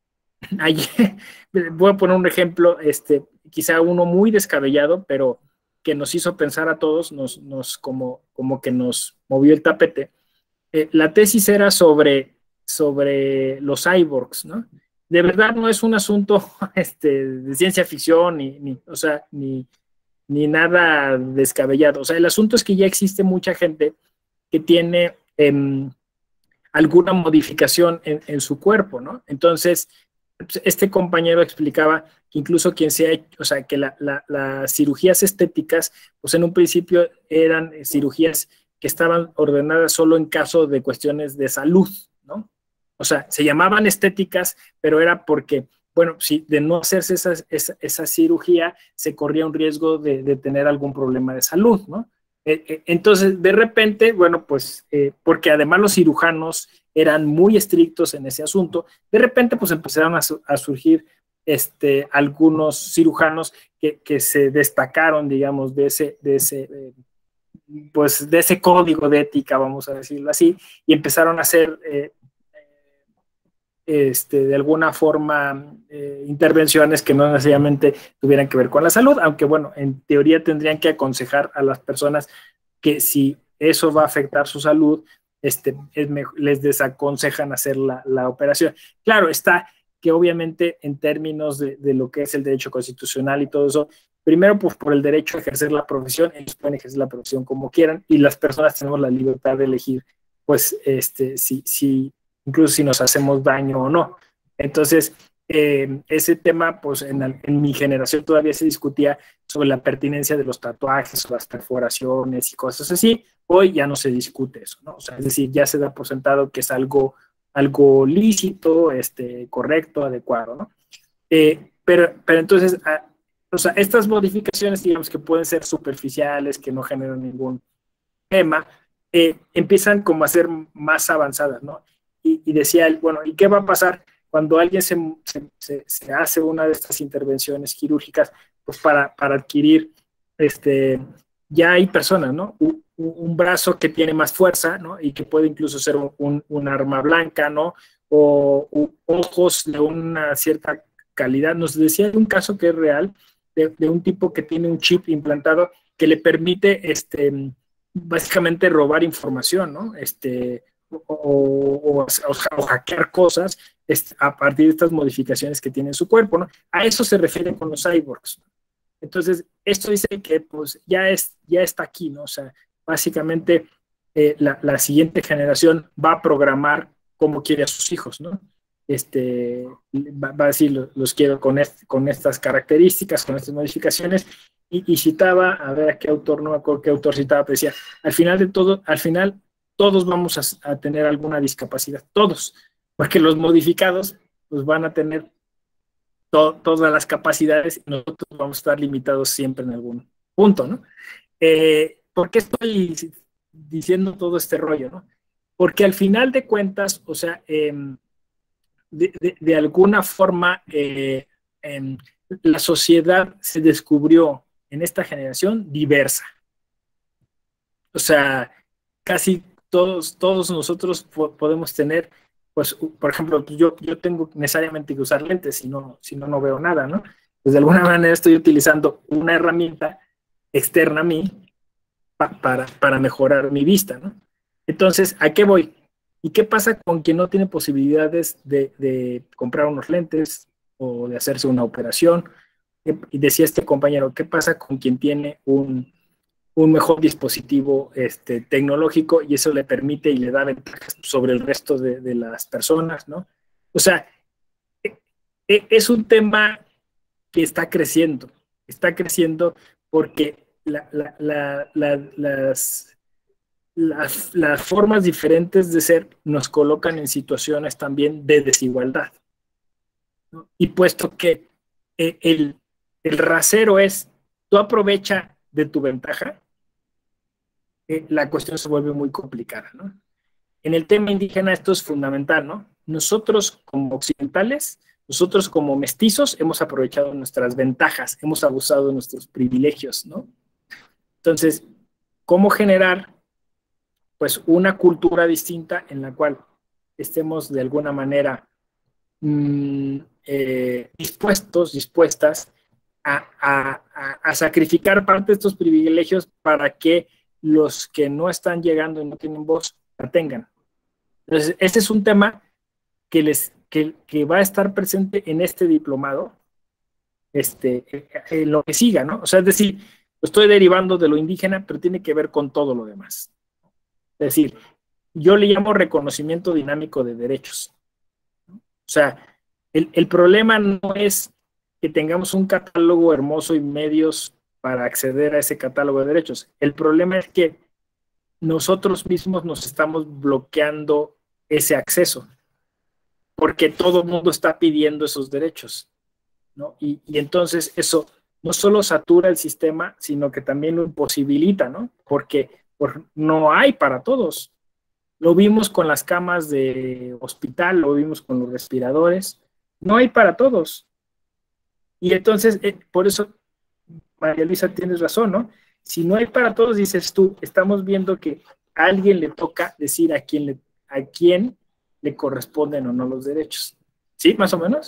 ayer, voy a poner un ejemplo, este, quizá uno muy descabellado, pero que nos hizo pensar a todos, nos, nos como, como que nos movió el tapete. Eh, la tesis era sobre, sobre los cyborgs, ¿no? De verdad no es un asunto este, de ciencia ficción, ni, ni, o sea, ni, ni nada descabellado. O sea, el asunto es que ya existe mucha gente que tiene eh, alguna modificación en, en su cuerpo, ¿no? Entonces, este compañero explicaba que incluso quien se ha hecho, o sea, que la, la, las cirugías estéticas, pues en un principio eran cirugías que estaban ordenadas solo en caso de cuestiones de salud, ¿no? O sea, se llamaban estéticas, pero era porque, bueno, si de no hacerse esa, esa, esa cirugía, se corría un riesgo de, de tener algún problema de salud, ¿no? Eh, eh, entonces, de repente, bueno, pues, eh, porque además los cirujanos eran muy estrictos en ese asunto, de repente pues empezaron a, su, a surgir este, algunos cirujanos que, que se destacaron, digamos, de ese, de ese eh, pues de ese código de ética, vamos a decirlo así, y empezaron a hacer eh, este, de alguna forma eh, intervenciones que no necesariamente tuvieran que ver con la salud, aunque bueno, en teoría tendrían que aconsejar a las personas que si eso va a afectar su salud, Este, es mejor, les desaconsejan hacer la, la operación. Claro, está que obviamente en términos de, de lo que es el derecho constitucional y todo eso, primero pues por el derecho a ejercer la profesión, ellos pueden ejercer la profesión como quieran y las personas tenemos la libertad de elegir pues este, si, si, incluso si nos hacemos daño o no. Entonces, eh, ese tema pues en, en mi generación todavía se discutía sobre la pertinencia de los tatuajes o las perforaciones y cosas así. Hoy ya no se discute eso, ¿no? O sea, es decir, ya se da por sentado que es algo, algo lícito, este, correcto, adecuado, ¿no? Eh, pero, pero entonces, a, o sea, estas modificaciones, digamos, que pueden ser superficiales, que no generan ningún tema, eh, empiezan como a ser más avanzadas, ¿no? Y, y decía él, bueno, ¿y qué va a pasar cuando alguien se, se, se, se hace una de estas intervenciones quirúrgicas, pues para, para adquirir, este, ya hay personas, ¿no? un brazo que tiene más fuerza, ¿no? Y que puede incluso ser un, un, un arma blanca, ¿no? O, o ojos de una cierta calidad. Nos decía de un caso que es real, de, de un tipo que tiene un chip implantado que le permite, este, básicamente robar información, ¿no? Este, o, o, o, o hackear cosas este, a partir de estas modificaciones que tiene en su cuerpo, ¿no? A eso se refiere con los cyborgs. Entonces, esto dice que pues ya, es, ya está aquí, ¿no? O sea, básicamente eh, la, la siguiente generación va a programar como quiere a sus hijos, ¿no? Este, va, va a decir, los, los quiero con, este, con estas características, con estas modificaciones, y, y citaba, a ver a qué autor, no me acuerdo qué autor citaba, pero decía, al final de todo, al final todos vamos a, a tener alguna discapacidad, todos, porque los modificados pues van a tener to, todas las capacidades y nosotros vamos a estar limitados siempre en algún punto, ¿no? Eh, ¿Por qué estoy diciendo todo este rollo, no? Porque al final de cuentas, o sea, eh, de, de, de alguna forma eh, eh, la sociedad se descubrió en esta generación diversa. O sea, casi todos, todos nosotros po podemos tener, pues, por ejemplo, yo, yo tengo necesariamente que usar lentes, si no, si no, no veo nada, ¿no? Pues de alguna manera estoy utilizando una herramienta externa a mí pa para, para mejorar mi vista, ¿no? Entonces, ¿a qué voy? ¿Y qué pasa con quien no tiene posibilidades de, de comprar unos lentes o de hacerse una operación? Y decía este compañero, ¿qué pasa con quien tiene un, un mejor dispositivo este, tecnológico y eso le permite y le da ventajas sobre el resto de, de las personas, ¿no? O sea, es un tema que está creciendo, está creciendo porque la, la, la, la, las, las, las formas diferentes de ser nos colocan en situaciones también de desigualdad, ¿no? Y puesto que el, el rasero es, tú aprovecha de tu ventaja, eh, la cuestión se vuelve muy complicada, ¿no? En el tema indígena esto es fundamental, ¿no? Nosotros como occidentales, nosotros como mestizos hemos aprovechado nuestras ventajas, hemos abusado de nuestros privilegios, ¿no? Entonces, ¿cómo generar pues una cultura distinta en la cual estemos de alguna manera mmm, eh, dispuestos, dispuestas a, a, a, a sacrificar parte de estos privilegios para que los que no están llegando y no tienen voz la tengan? Entonces, este es un tema que, les, que, que va a estar presente en este diplomado, este, en lo que siga, ¿no? O sea, es decir, lo estoy derivando de lo indígena, pero tiene que ver con todo lo demás. Es decir, yo le llamo reconocimiento dinámico de derechos. O sea, el, el problema no es que tengamos un catálogo hermoso y medios para acceder a ese catálogo de derechos. El problema es que nosotros mismos nos estamos bloqueando ese acceso, porque todo el mundo está pidiendo esos derechos, ¿no? Y, y entonces eso no solo satura el sistema, sino que también lo imposibilita, ¿no? Porque por, no hay para todos. Lo vimos con las camas de hospital, lo vimos con los respiradores, no hay para todos. Y entonces, eh, por eso, María Luisa, tienes razón, ¿no? Si no hay para todos, dices tú, estamos viendo que a alguien le toca decir a quién le, a quién le corresponden o no los derechos. ¿Sí? ¿Más o menos?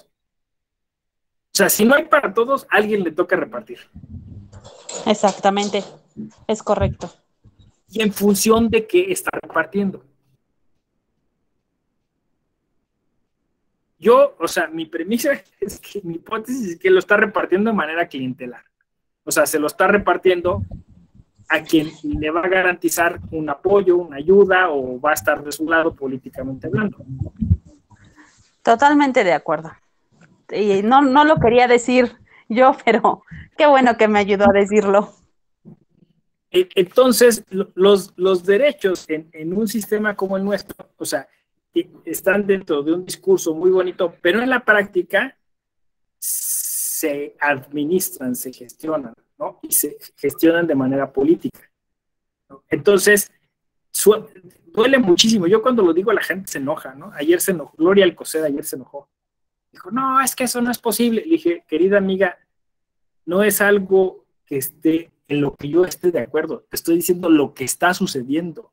O sea, si no hay para todos, a alguien le toca repartir. Exactamente, es correcto. ¿Y en función de qué está repartiendo? Yo, o sea, mi premisa es que, mi hipótesis es que lo está repartiendo de manera clientelar. O sea, se lo está repartiendo a quien le va a garantizar un apoyo, una ayuda, o va a estar de su lado políticamente hablando. Totalmente de acuerdo. Y no, no lo quería decir yo, pero qué bueno que me ayudó a decirlo. Entonces, los, los derechos en, en un sistema como el nuestro, o sea, están dentro de un discurso muy bonito, pero en la práctica se administran, se gestionan, ¿no? Y se gestionan de manera política, ¿no? Entonces, duele muchísimo. Yo cuando lo digo la gente se enoja, ¿no? Ayer se enojó, Gloria Alcocer ayer se enojó. Dijo, no, es que eso no es posible. Le dije, querida amiga, no es algo que esté en lo que yo esté de acuerdo, te estoy diciendo lo que está sucediendo,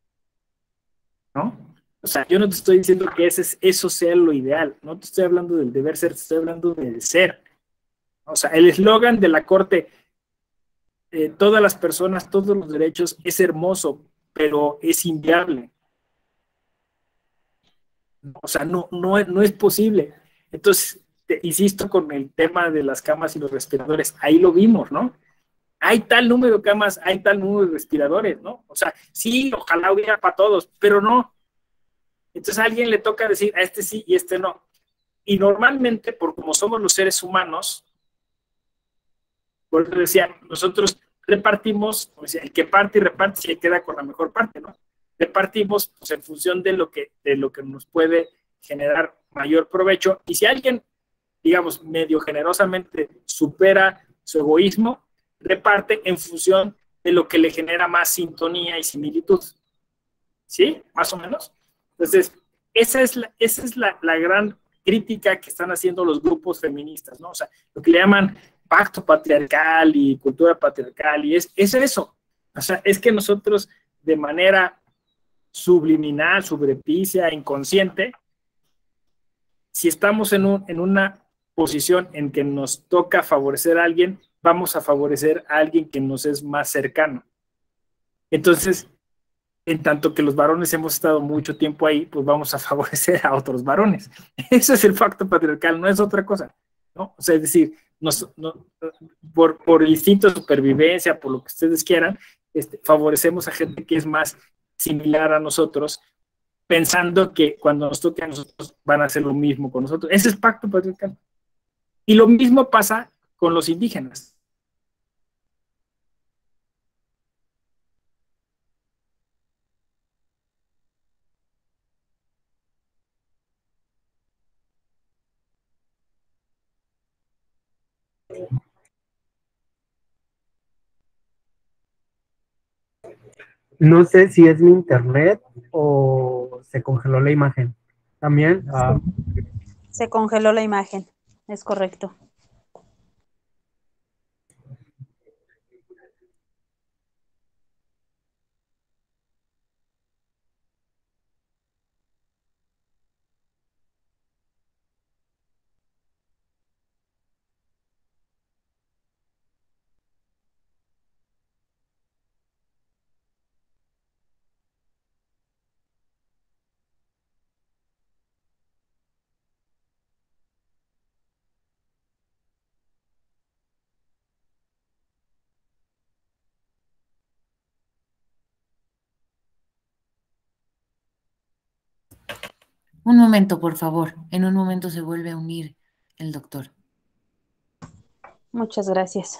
¿no? O sea, yo no te estoy diciendo que ese, eso sea lo ideal, no te estoy hablando del deber ser, te estoy hablando del ser. O sea, el eslogan de la Corte, eh, todas las personas, todos los derechos, es hermoso, pero es inviable. O sea, no, no, no es posible. Entonces, te, insisto con el tema de las camas y los respiradores, ahí lo vimos, ¿no? Hay tal número de camas, hay tal número de respiradores, ¿no? O sea, sí, ojalá hubiera para todos, pero no. Entonces a alguien le toca decir, a este sí y a este no. Y normalmente, por como somos los seres humanos, por eso decía, nosotros repartimos, o sea, el que parte y reparte se queda con la mejor parte, ¿no? Repartimos pues, en función de lo, que, de lo que nos puede generar mayor provecho. Y si alguien, digamos, medio generosamente supera su egoísmo, reparte en función de lo que le genera más sintonía y similitud. ¿Sí? Más o menos. Entonces, esa es la, esa es la, la gran crítica que están haciendo los grupos feministas, ¿no? O sea, lo que le llaman pacto patriarcal y cultura patriarcal, y es, es eso. O sea, es que nosotros de manera subliminal, subrepicia, inconsciente, si estamos en, un, en una posición en que nos toca favorecer a alguien, vamos a favorecer a alguien que nos es más cercano. Entonces, en tanto que los varones hemos estado mucho tiempo ahí, pues vamos a favorecer a otros varones. Eso es el facto patriarcal, no es otra cosa, ¿no? O sea, es decir, nos, no, por, por instinto de supervivencia, por lo que ustedes quieran, este, favorecemos a gente que es más similar a nosotros, pensando que cuando nos toque a nosotros van a hacer lo mismo con nosotros. Ese es pacto patriarcal. Y lo mismo pasa con los indígenas. No sé si es mi internet o se congeló la imagen. También. Ah, Se congeló la imagen, es correcto. Un momento, por favor. En un momento se vuelve a unir el doctor. Muchas gracias.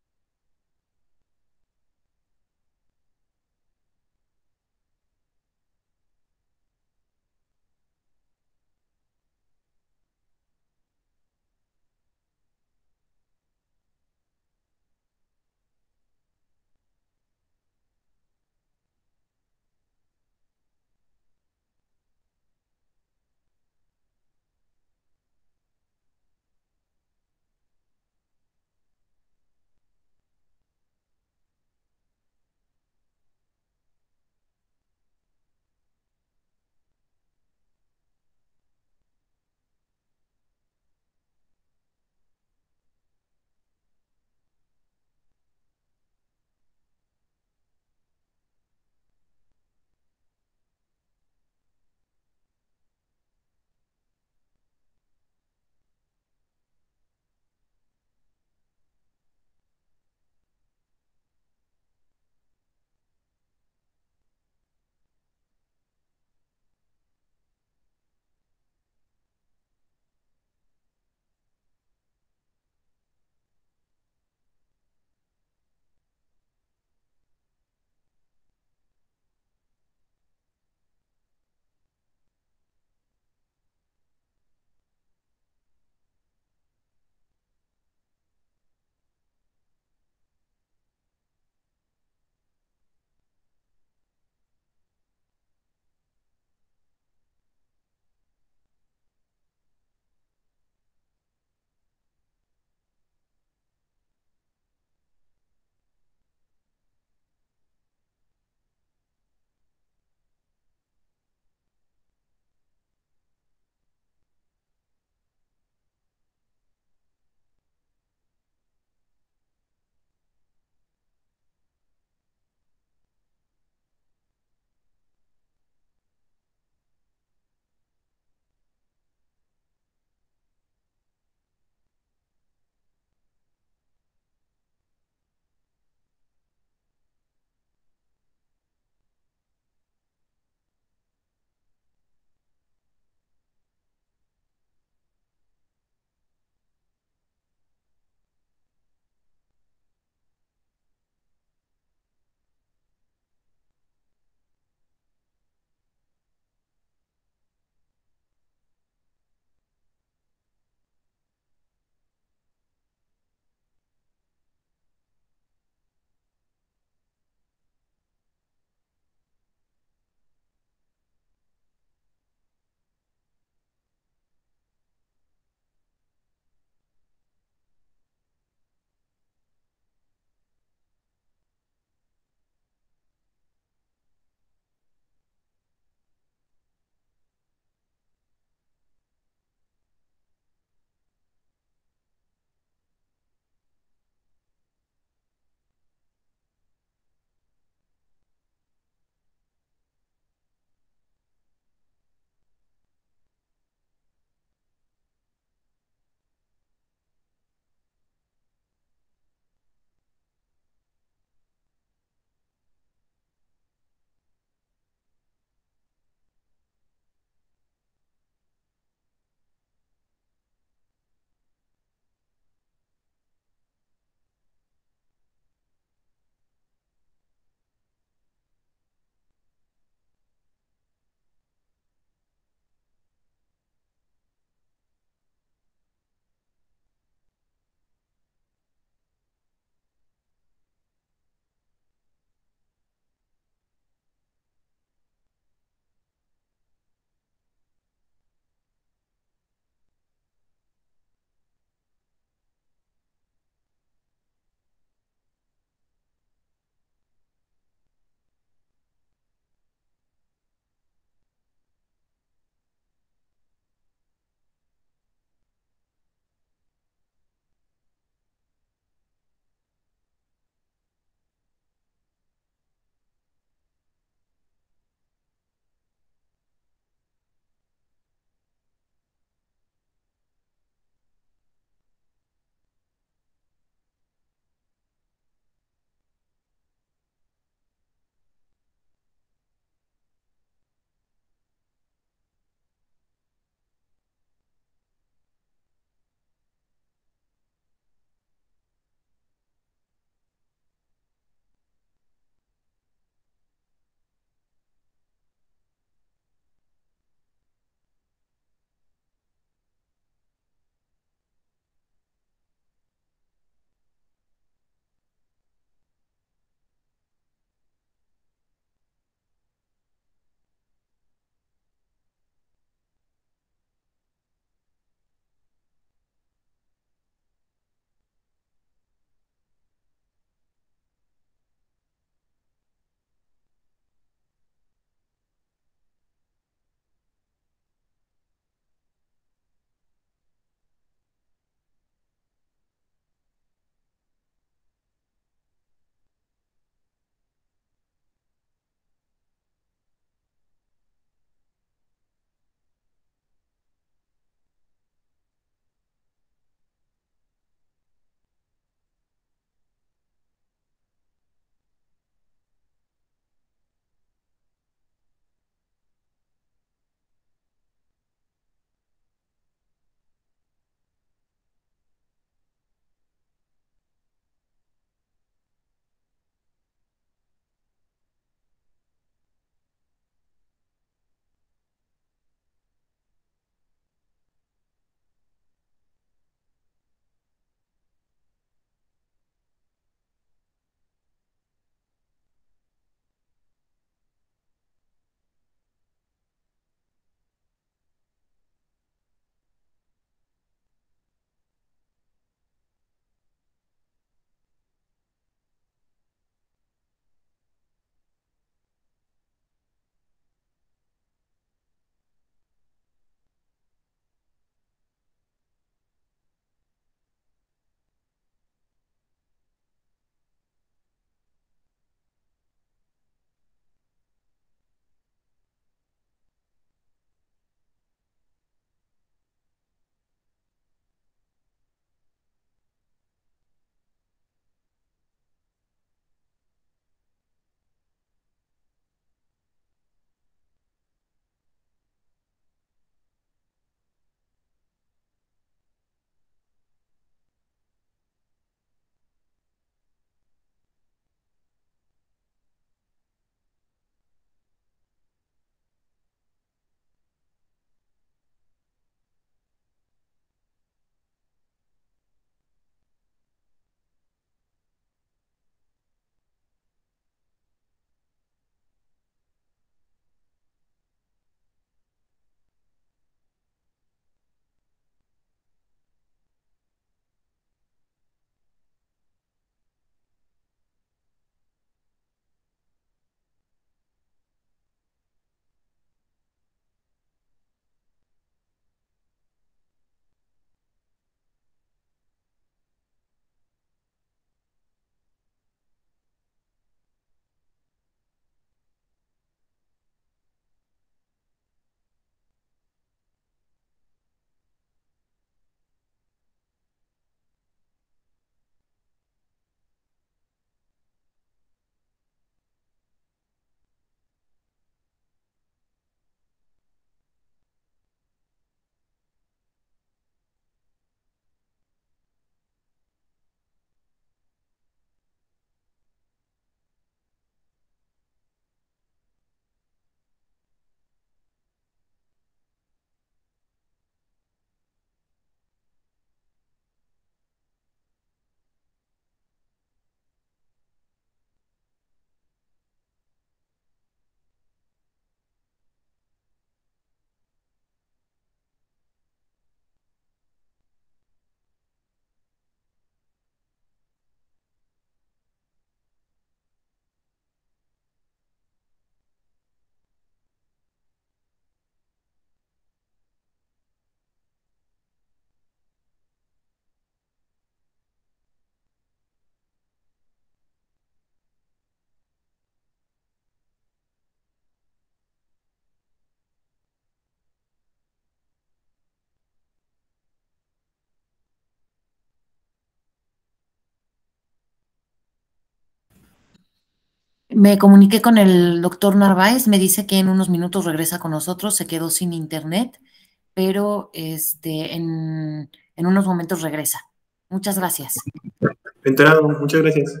Me comuniqué con el doctor Narváez, me dice que en unos minutos regresa con nosotros, se quedó sin internet, pero este, en, en unos momentos regresa. Muchas gracias. Enterado, muchas gracias.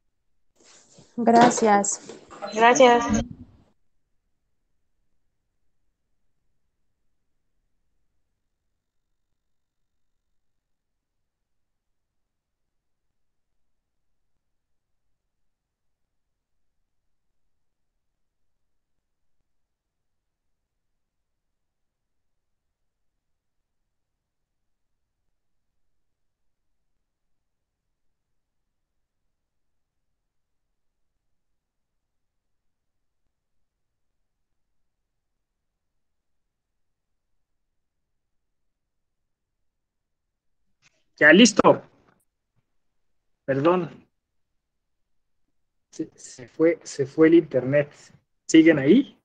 Gracias. Gracias. Ya, listo. Perdón. Se, se fue, se fue el internet. ¿Siguen ahí?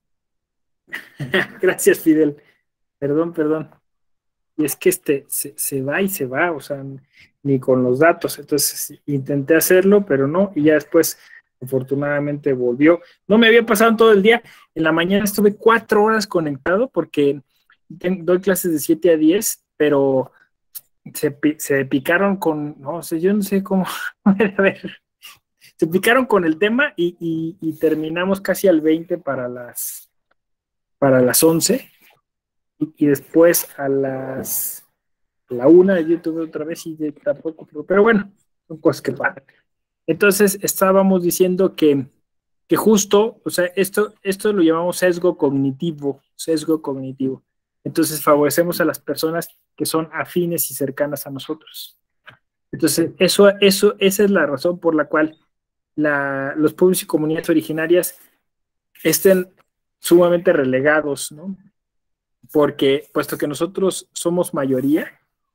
Gracias, Fidel. Perdón, perdón. Y es que este se, se va y se va, o sea, ni con los datos. Entonces intenté hacerlo, pero no, y ya después, afortunadamente, volvió. No me había pasado en todo el día. En la mañana estuve cuatro horas conectado porque ten, doy clases de siete a diez, pero se, se picaron con, no sé, yo no sé cómo, a ver, se picaron con el tema y, y, y terminamos casi al veinte para las, para las once. Y después a las a la una de YouTube otra vez y de, tampoco, pero, pero bueno, son cosas que pasan. Entonces estábamos diciendo que, que justo, o sea, esto, esto lo llamamos sesgo cognitivo, sesgo cognitivo. Entonces favorecemos a las personas que son afines y cercanas a nosotros. Entonces, eso, eso, esa es la razón por la cual la, los pueblos y comunidades originarias estén sumamente relegados, ¿no? Porque, puesto que nosotros somos mayoría,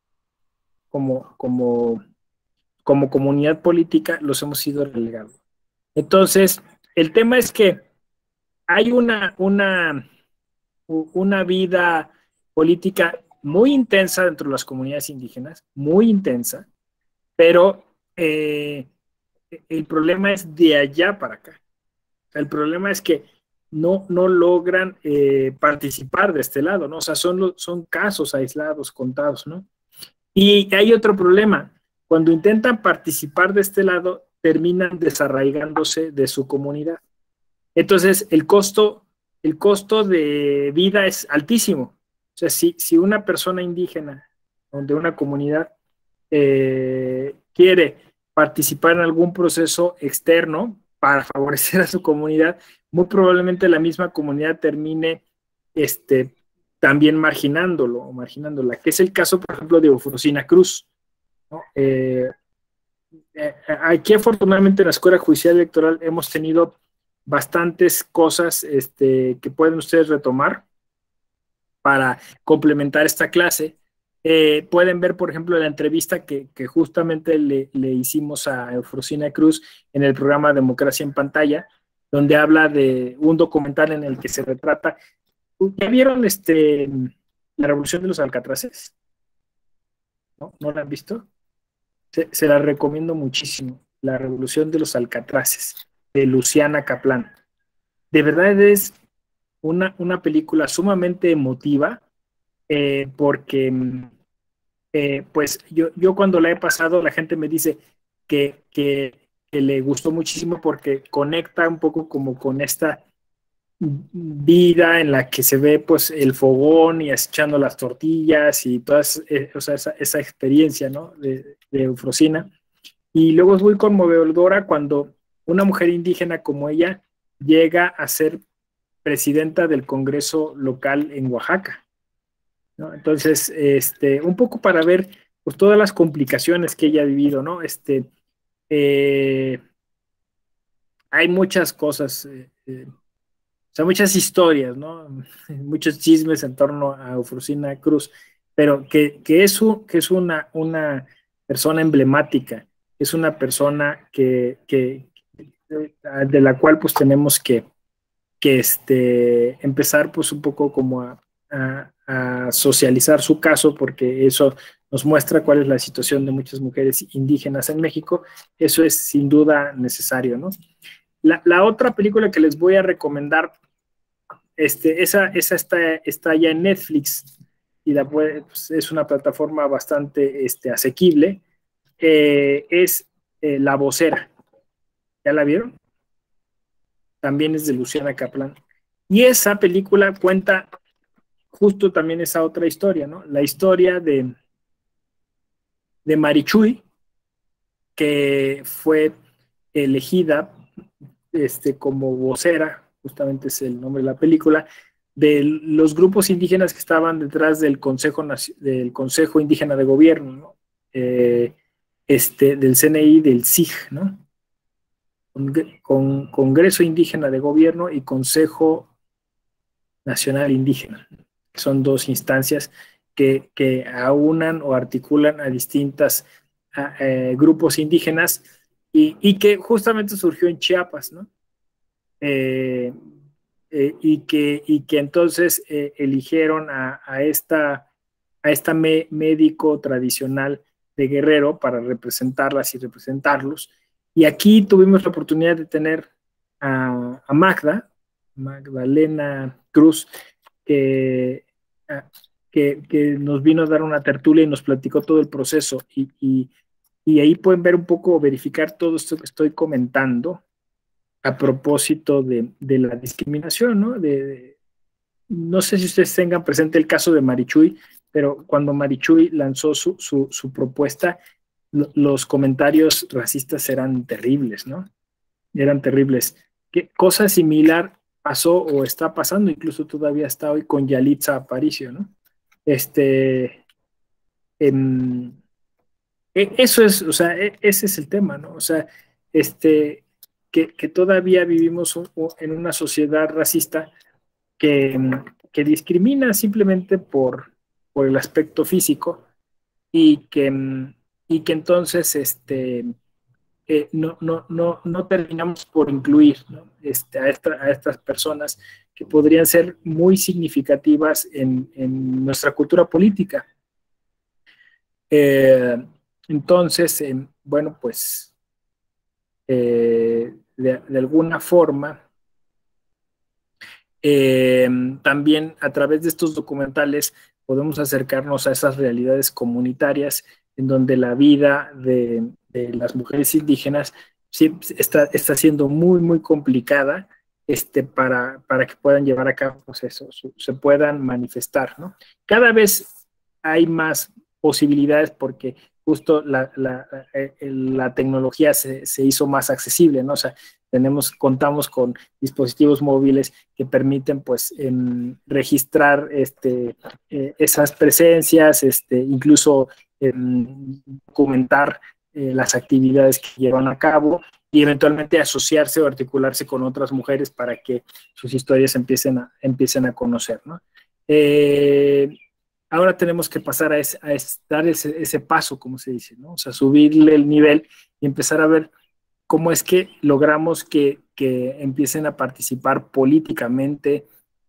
como, como, como comunidad política, los hemos sido relegados. Entonces, el tema es que hay una, una, una vida política muy intensa dentro de las comunidades indígenas, muy intensa, pero eh, el problema es de allá para acá. El problema es que no, no logran eh, participar de este lado, ¿no? O sea, son, son casos aislados, contados, ¿no? Y hay otro problema. Cuando intentan participar de este lado, terminan desarraigándose de su comunidad. Entonces, el costo, el costo de vida es altísimo. O sea, si, si una persona indígena o de una comunidad eh, quiere participar en algún proceso externo para favorecer a su comunidad, muy probablemente la misma comunidad termine este, también marginándolo o marginándola, que es el caso, por ejemplo, de Eufrosina Cruz, ¿no? Eh, eh, aquí, afortunadamente, en la Escuela Judicial Electoral hemos tenido bastantes cosas este, que pueden ustedes retomar para complementar esta clase. Eh, pueden ver, por ejemplo, la entrevista que, que justamente le, le hicimos a Eufrosina Cruz en el programa Democracia en Pantalla, donde habla de un documental en el que se retrata. ¿Ya vieron este, la Revolución de los Alcatraces? ¿No? ¿No la han visto? Se, se la recomiendo muchísimo. La Revolución de los Alcatraces, de Luciana Kaplan. De verdad es una, una película sumamente emotiva, eh, porque eh, pues yo, yo cuando la he pasado, la gente me dice que, que, que le gustó muchísimo porque conecta un poco como con esta vida en la que se ve pues el fogón y echando las tortillas y toda eh, o sea, esa, esa experiencia, ¿no? de, de Eufrosina. Y luego es muy conmovedora cuando una mujer indígena como ella llega a ser presidenta del Congreso local en Oaxaca, ¿no? Entonces, este, un poco para ver pues, todas las complicaciones que ella ha vivido, ¿no? Este, eh, hay muchas cosas, eh, eh, o sea, muchas historias, ¿no? Muchos chismes en torno a Eufrosina Cruz, pero que, que es, un, que es una, una persona emblemática, es una persona que, que, de la cual pues tenemos que, que este, empezar pues un poco como a, a, a socializar su caso, porque eso nos muestra cuál es la situación de muchas mujeres indígenas en México. Eso es sin duda necesario, ¿no? La, la otra película que les voy a recomendar, este, esa, esa está, está ya en Netflix y la puede, pues, es una plataforma bastante este, asequible, eh, es eh, La Vocera. ¿Ya la vieron? También es de Luciana Kaplan. Y esa película cuenta justo también esa otra historia, ¿no? La historia de, de Marichuy, que fue elegida este, como vocera, justamente es el nombre de la película, de los grupos indígenas que estaban detrás del Consejo, del Consejo Indígena de Gobierno, ¿no? Eh, este, del C N I, del S I G, ¿no? Con, con Congreso Indígena de Gobierno y Consejo Nacional Indígena. Son dos instancias que, que aunan o articulan a distintos eh, grupos indígenas y, y que justamente surgió en Chiapas, ¿no? Eh, eh, y, que, y que entonces eh, eligieron a, a esta, a esta me, médico tradicional de Guerrero para representarlas y representarlos. Y aquí tuvimos la oportunidad de tener a, a Magda, Magdalena Cruz, que, que, que nos vino a dar una tertulia y nos platicó todo el proceso. Y, y, y ahí pueden ver un poco, verificar todo esto que estoy comentando a propósito de, de la discriminación, ¿no? De, de, no sé si ustedes tengan presente el caso de Marichuy, pero cuando Marichuy lanzó su, su, su propuesta, lo, los comentarios racistas eran terribles, ¿no? Eran terribles. ¿Qué cosa similar pasó o está pasando, incluso todavía está hoy con Yalitza Aparicio, ¿no? Este, eh, eso es, o sea, ese es el tema, ¿no? O sea, este, que, que todavía vivimos un, en una sociedad racista que, que discrimina simplemente por, por el aspecto físico y que, y que entonces, este, Eh, no, no, no, no terminamos por incluir, ¿no? este, a, esta, a estas personas que podrían ser muy significativas en, en nuestra cultura política. Eh, entonces, eh, bueno, pues eh, de, de alguna forma, eh, también a través de estos documentales podemos acercarnos a esas realidades comunitarias en donde la vida de, de las mujeres indígenas sí, está, está siendo muy, muy complicada este, para, para que puedan llevar a cabo pues eso, su, se puedan manifestar, ¿no? Cada vez hay más posibilidades porque justo la, la, la tecnología se, se hizo más accesible, ¿no? O sea, tenemos, contamos con dispositivos móviles que permiten pues en, registrar este, eh, esas presencias, este, incluso en, documentar eh, las actividades que llevan a cabo y eventualmente asociarse o articularse con otras mujeres para que sus historias empiecen a, empiecen a conocer, ¿no? Eh, ahora tenemos que pasar a, ese, a ese, dar ese, ese paso, como se dice, ¿no? O sea, subirle el nivel y empezar a ver cómo es que logramos que, que empiecen a participar políticamente,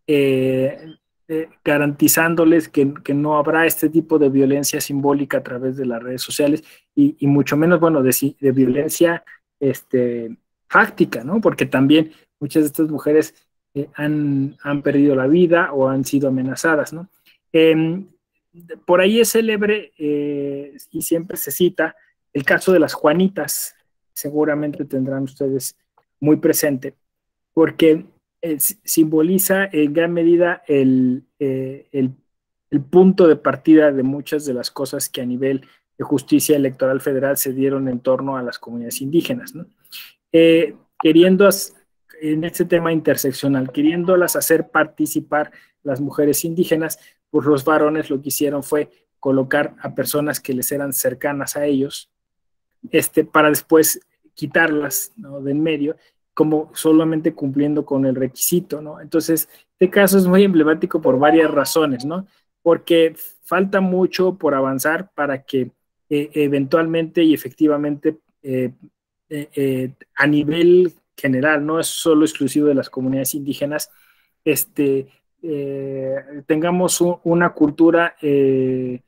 eh, eh, garantizándoles que, que no habrá este tipo de violencia simbólica a través de las redes sociales y, y mucho menos, bueno, de, de violencia este, fáctica, ¿no? Porque también muchas de estas mujeres eh, han, han perdido la vida o han sido amenazadas, ¿no? Eh, por ahí es célebre eh, y siempre se cita el caso de las Juanitas, seguramente tendrán ustedes muy presente, porque eh, simboliza en gran medida el, eh, el, el punto de partida de muchas de las cosas que a nivel de justicia electoral federal se dieron en torno a las comunidades indígenas, ¿no? Eh, queriendo, en este tema interseccional, queriéndolas hacer participar las mujeres indígenas, pues los varones lo que hicieron fue colocar a personas que les eran cercanas a ellos, este, para después quitarlas, ¿no?, de en medio, como solamente cumpliendo con el requisito, ¿no? Entonces, este caso es muy emblemático por varias razones, ¿no? Porque falta mucho por avanzar para que eh, eventualmente y efectivamente eh, eh, eh, a nivel general, no es solo exclusivo de las comunidades indígenas, este, eh, tengamos un, una cultura eh,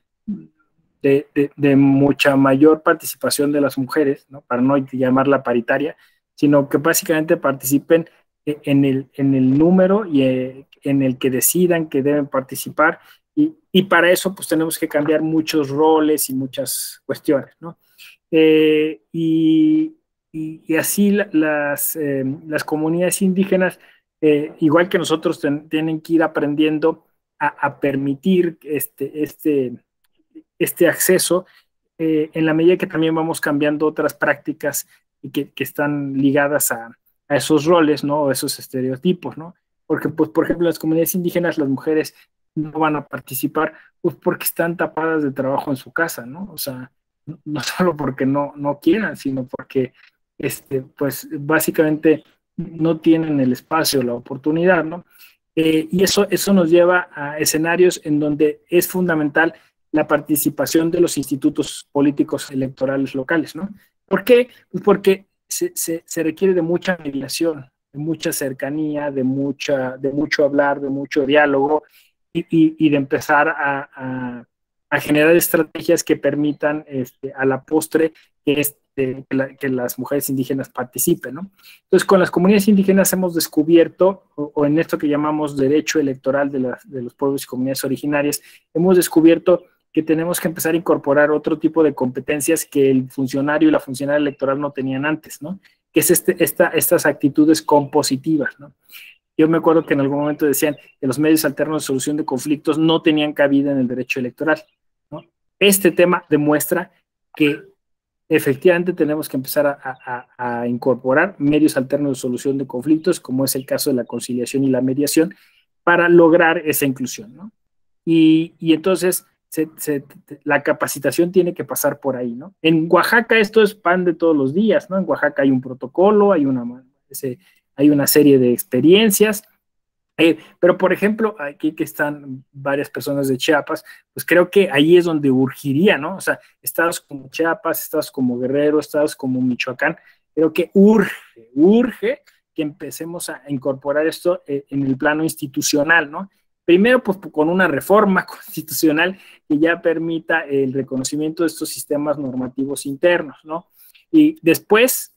De, de, de mucha mayor participación de las mujeres, ¿no?, para no llamarla paritaria, sino que básicamente participen en el, en el número y eh, en el que decidan que deben participar, y, y para eso pues tenemos que cambiar muchos roles y muchas cuestiones, ¿no? Eh, y, y, y así la, las, eh, las comunidades indígenas, eh, igual que nosotros, ten, tienen que ir aprendiendo a, a permitir este, este, este acceso, eh, en la medida que también vamos cambiando otras prácticas y que, que están ligadas a, a esos roles, ¿no? O esos estereotipos, ¿no? Porque, pues, por ejemplo, en las comunidades indígenas, las mujeres no van a participar, pues, porque están tapadas de trabajo en su casa, ¿no? O sea, no, no solo porque no, no quieran, sino porque, este, pues, básicamente no tienen el espacio, la oportunidad, ¿no? Eh, y eso, eso nos lleva a escenarios en donde es fundamental la participación de los institutos políticos electorales locales, ¿no? ¿Por qué? Pues porque se, se, se requiere de mucha mediación, de mucha cercanía, de, mucha, de mucho hablar, de mucho diálogo, y, y, y de empezar a, a, a generar estrategias que permitan este, a la postre que, este, que, la, que las mujeres indígenas participen, ¿no? Entonces, con las comunidades indígenas hemos descubierto, o, o en esto que llamamos derecho electoral de, la, de los pueblos y comunidades originarias, hemos descubierto que tenemos que empezar a incorporar otro tipo de competencias que el funcionario y la funcionaria electoral no tenían antes, ¿no? Que es este, esta, estas actitudes compositivas, ¿no? Yo me acuerdo que en algún momento decían que los medios alternos de solución de conflictos no tenían cabida en el derecho electoral, ¿no? Este tema demuestra que efectivamente tenemos que empezar a, a, a incorporar medios alternos de solución de conflictos, como es el caso de la conciliación y la mediación, para lograr esa inclusión, ¿no? Y, y entonces se, se, la capacitación tiene que pasar por ahí, ¿no? En Oaxaca esto es pan de todos los días, ¿no? En Oaxaca hay un protocolo, hay una, ese, hay una serie de experiencias, eh, pero por ejemplo, aquí que están varias personas de Chiapas, pues creo que ahí es donde urgiría, ¿no? O sea, estados como Chiapas, estados como Guerrero, estados como Michoacán, creo que urge, urge que empecemos a incorporar esto eh, en el plano institucional, ¿no? Primero, pues con una reforma constitucional que ya permita el reconocimiento de estos sistemas normativos internos, ¿no? Y después,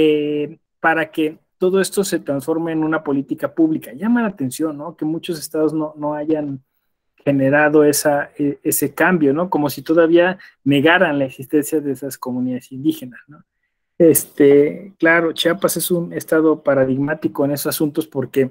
eh, para que todo esto se transforme en una política pública. Llama la atención, ¿no? Que muchos estados no, no hayan generado esa, ese cambio, ¿no? Como si todavía negaran la existencia de esas comunidades indígenas, ¿no? Este, claro, Chiapas es un estado paradigmático en esos asuntos porque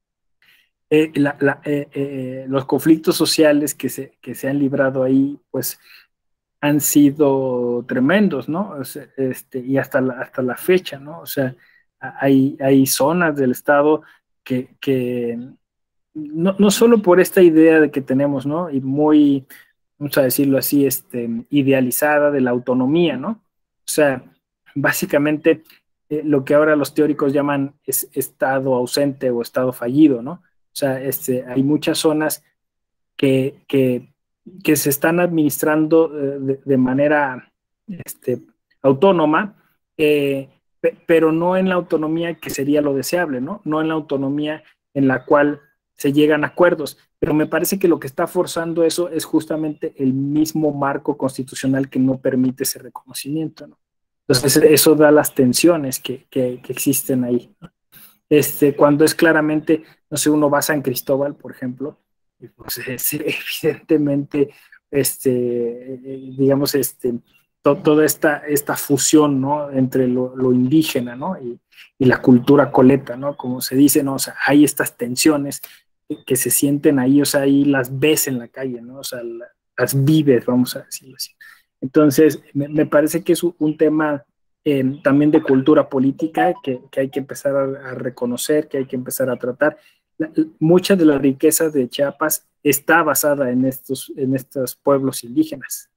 eh, la, la, eh, eh, los conflictos sociales que se, que se han librado ahí, pues, han sido tremendos, ¿no? O sea, este, y hasta la, hasta la fecha, ¿no? O sea, hay, hay zonas del estado que, que no, no solo por esta idea de que tenemos, ¿no? Y muy, vamos a decirlo así, este, idealizada de la autonomía, ¿no? O sea, básicamente eh, lo que ahora los teóricos llaman es estado ausente o estado fallido, ¿no? O sea, este, hay muchas zonas que, que, que se están administrando eh, de, de manera este, autónoma, eh, pero no en la autonomía que sería lo deseable, ¿no? No en la autonomía en la cual se llegan a acuerdos, pero me parece que lo que está forzando eso es justamente el mismo marco constitucional que no permite ese reconocimiento, ¿no? Entonces eso da las tensiones que, que, que existen ahí, ¿no? Este, cuando es claramente, no sé, uno va a San Cristóbal, por ejemplo, y pues es evidentemente, este, digamos, este, to, toda esta, esta fusión, ¿no? Entre lo, lo indígena, ¿no? Y, y la cultura coleta, ¿no? Como se dice, ¿no? O sea, hay estas tensiones que, que se sienten ahí, o sea, ahí las ves en la calle, ¿no? O sea, la, las vives, vamos a decirlo así. Entonces, me, me parece que es un tema eh, también de cultura política que, que hay que empezar a, a reconocer, que hay que empezar a tratar. La, mucha de la riqueza de Chiapas está basada en estos, en estos pueblos indígenas.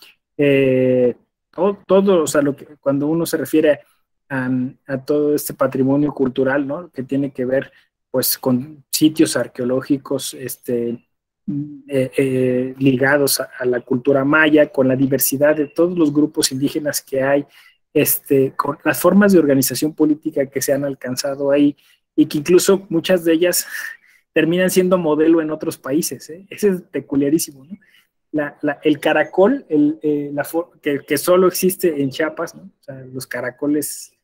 Eh, todo, todo, o sea, lo que, cuando uno se refiere a, a todo este patrimonio cultural, ¿no? Que tiene que ver, pues, con sitios arqueológicos, este, Eh, eh, ligados a, a la cultura maya, con la diversidad de todos los grupos indígenas que hay, este, con las formas de organización política que se han alcanzado ahí y que incluso muchas de ellas terminan siendo modelo en otros países, ¿eh? Ese es peculiarísimo, ¿no? La, la, el caracol, el, eh, la que, que solo existe en Chiapas, ¿no? O sea, los caracoles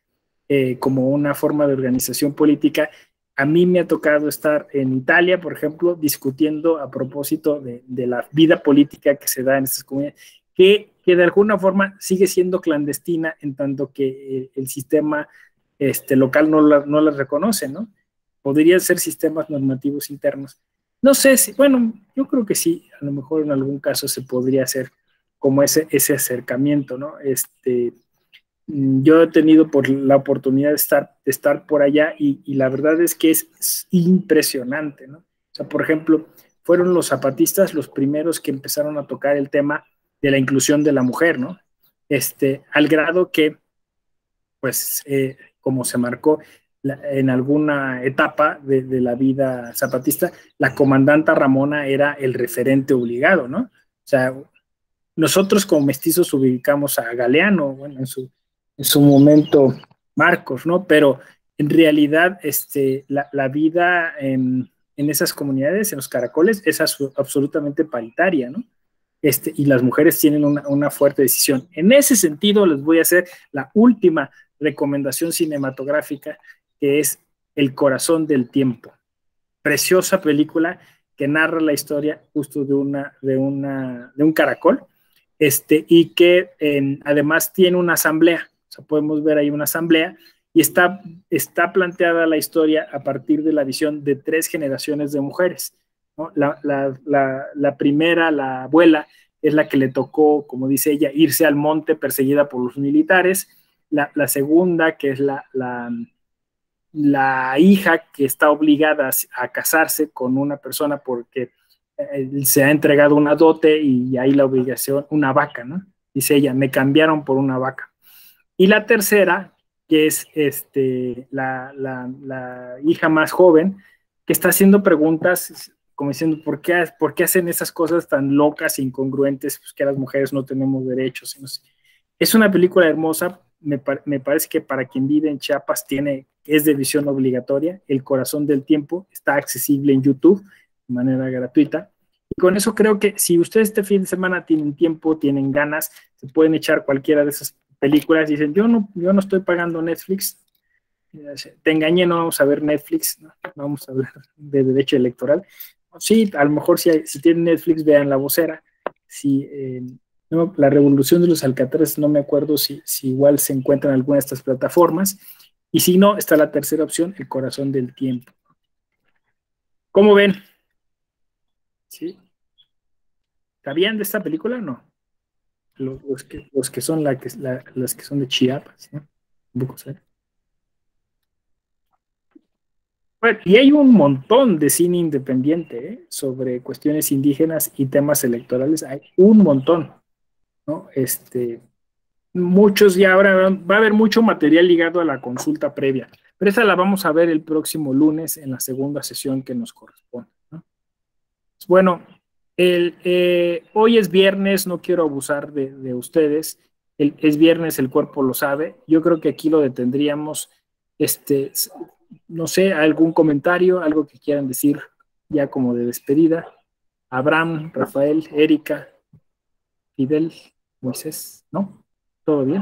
eh, como una forma de organización política. A mí me ha tocado estar en Italia, por ejemplo, discutiendo a propósito de, de la vida política que se da en estas comunidades, que, que de alguna forma sigue siendo clandestina en tanto que el, el sistema este, local no la, no la reconoce, ¿no? Podrían ser sistemas normativos internos. No sé si, bueno, yo creo que sí, a lo mejor en algún caso se podría hacer como ese, ese acercamiento, ¿no? Este, yo he tenido por la oportunidad de estar, de estar por allá y, y la verdad es que es, es impresionante, ¿no? O sea, por ejemplo, fueron los zapatistas los primeros que empezaron a tocar el tema de la inclusión de la mujer, ¿no? Este, al grado que, pues, eh, como se marcó la, en alguna etapa de, de la vida zapatista, la comandanta Ramona era el referente obligado, ¿no? O sea, nosotros como mestizos ubicamos a Galeano, bueno, en su, en su momento Marcos, ¿no? Pero en realidad este, la, la vida en, en esas comunidades, en los caracoles, es absolutamente paritaria, ¿no? Este, y las mujeres tienen una, una fuerte decisión. En ese sentido, les voy a hacer la última recomendación cinematográfica, que es El corazón del tiempo. Preciosa película que narra la historia justo de, una, de, una, de un caracol, este, y que eh, además tiene una asamblea. O sea, podemos ver ahí una asamblea y está, está planteada la historia a partir de la visión de tres generaciones de mujeres, ¿no? La, la, la, la primera, la abuela, es la que le tocó, como dice ella, irse al monte perseguida por los militares. La, la segunda, que es la, la, la hija que está obligada a, a casarse con una persona porque eh, se ha entregado una dote y hay la obligación, una vaca, ¿no? Dice ella, me cambiaron por una vaca. Y la tercera, que es este, la, la, la hija más joven, que está haciendo preguntas como diciendo, ¿por qué, ¿por qué hacen esas cosas tan locas e incongruentes? Pues que las mujeres no tenemos derechos. No sé. Es una película hermosa, me, me parece que para quien vive en Chiapas tiene, es de visión obligatoria. El corazón del tiempo está accesible en YouTube de manera gratuita. Y con eso creo que si ustedes este fin de semana tienen tiempo, tienen ganas, se pueden echar cualquiera de esas películas y dicen, yo no, yo no estoy pagando Netflix, te engañé, no vamos a ver Netflix, no, no vamos a hablar de derecho electoral. Sí, a lo mejor si, hay, si tienen Netflix, vean La Vocera. Si, eh, no, La Revolución de los Alcatraces, no me acuerdo si, si igual se encuentra en alguna de estas plataformas. Y si no, está la tercera opción, El corazón del tiempo. ¿Cómo ven? ¿Sí? ¿Está bien de esta película o no? Los, los, que, los que son la que, la, las que son de Chiapas, ¿no? Un poco, ¿sabes? Bueno, y hay un montón de cine independiente, ¿eh? Sobre cuestiones indígenas y temas electorales, hay un montón, ¿no? Este, muchos ya ahora va a haber mucho material ligado a la consulta previa, pero esa la vamos a ver el próximo lunes en la segunda sesión que nos corresponde, ¿no? Bueno, el, eh, hoy es viernes, no quiero abusar de, de ustedes, el, es viernes, el cuerpo lo sabe, yo creo que aquí lo detendríamos, este... No sé, algún comentario, algo que quieran decir ya como de despedida. Abraham, Rafael, Erika, Fidel, Moisés, ¿no? ¿Todo bien?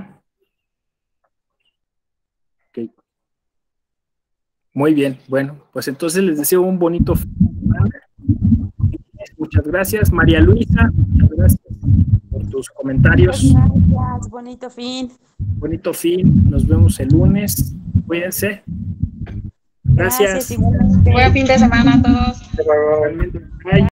Ok. Muy bien, bueno, pues entonces les deseo un bonito fin de semana. Muchas gracias, María Luisa, muchas gracias por tus comentarios. Gracias, bonito fin. Bonito fin, nos vemos el lunes, cuídense. Gracias. Gracias igualmente. Buen fin de semana a todos. Igualmente.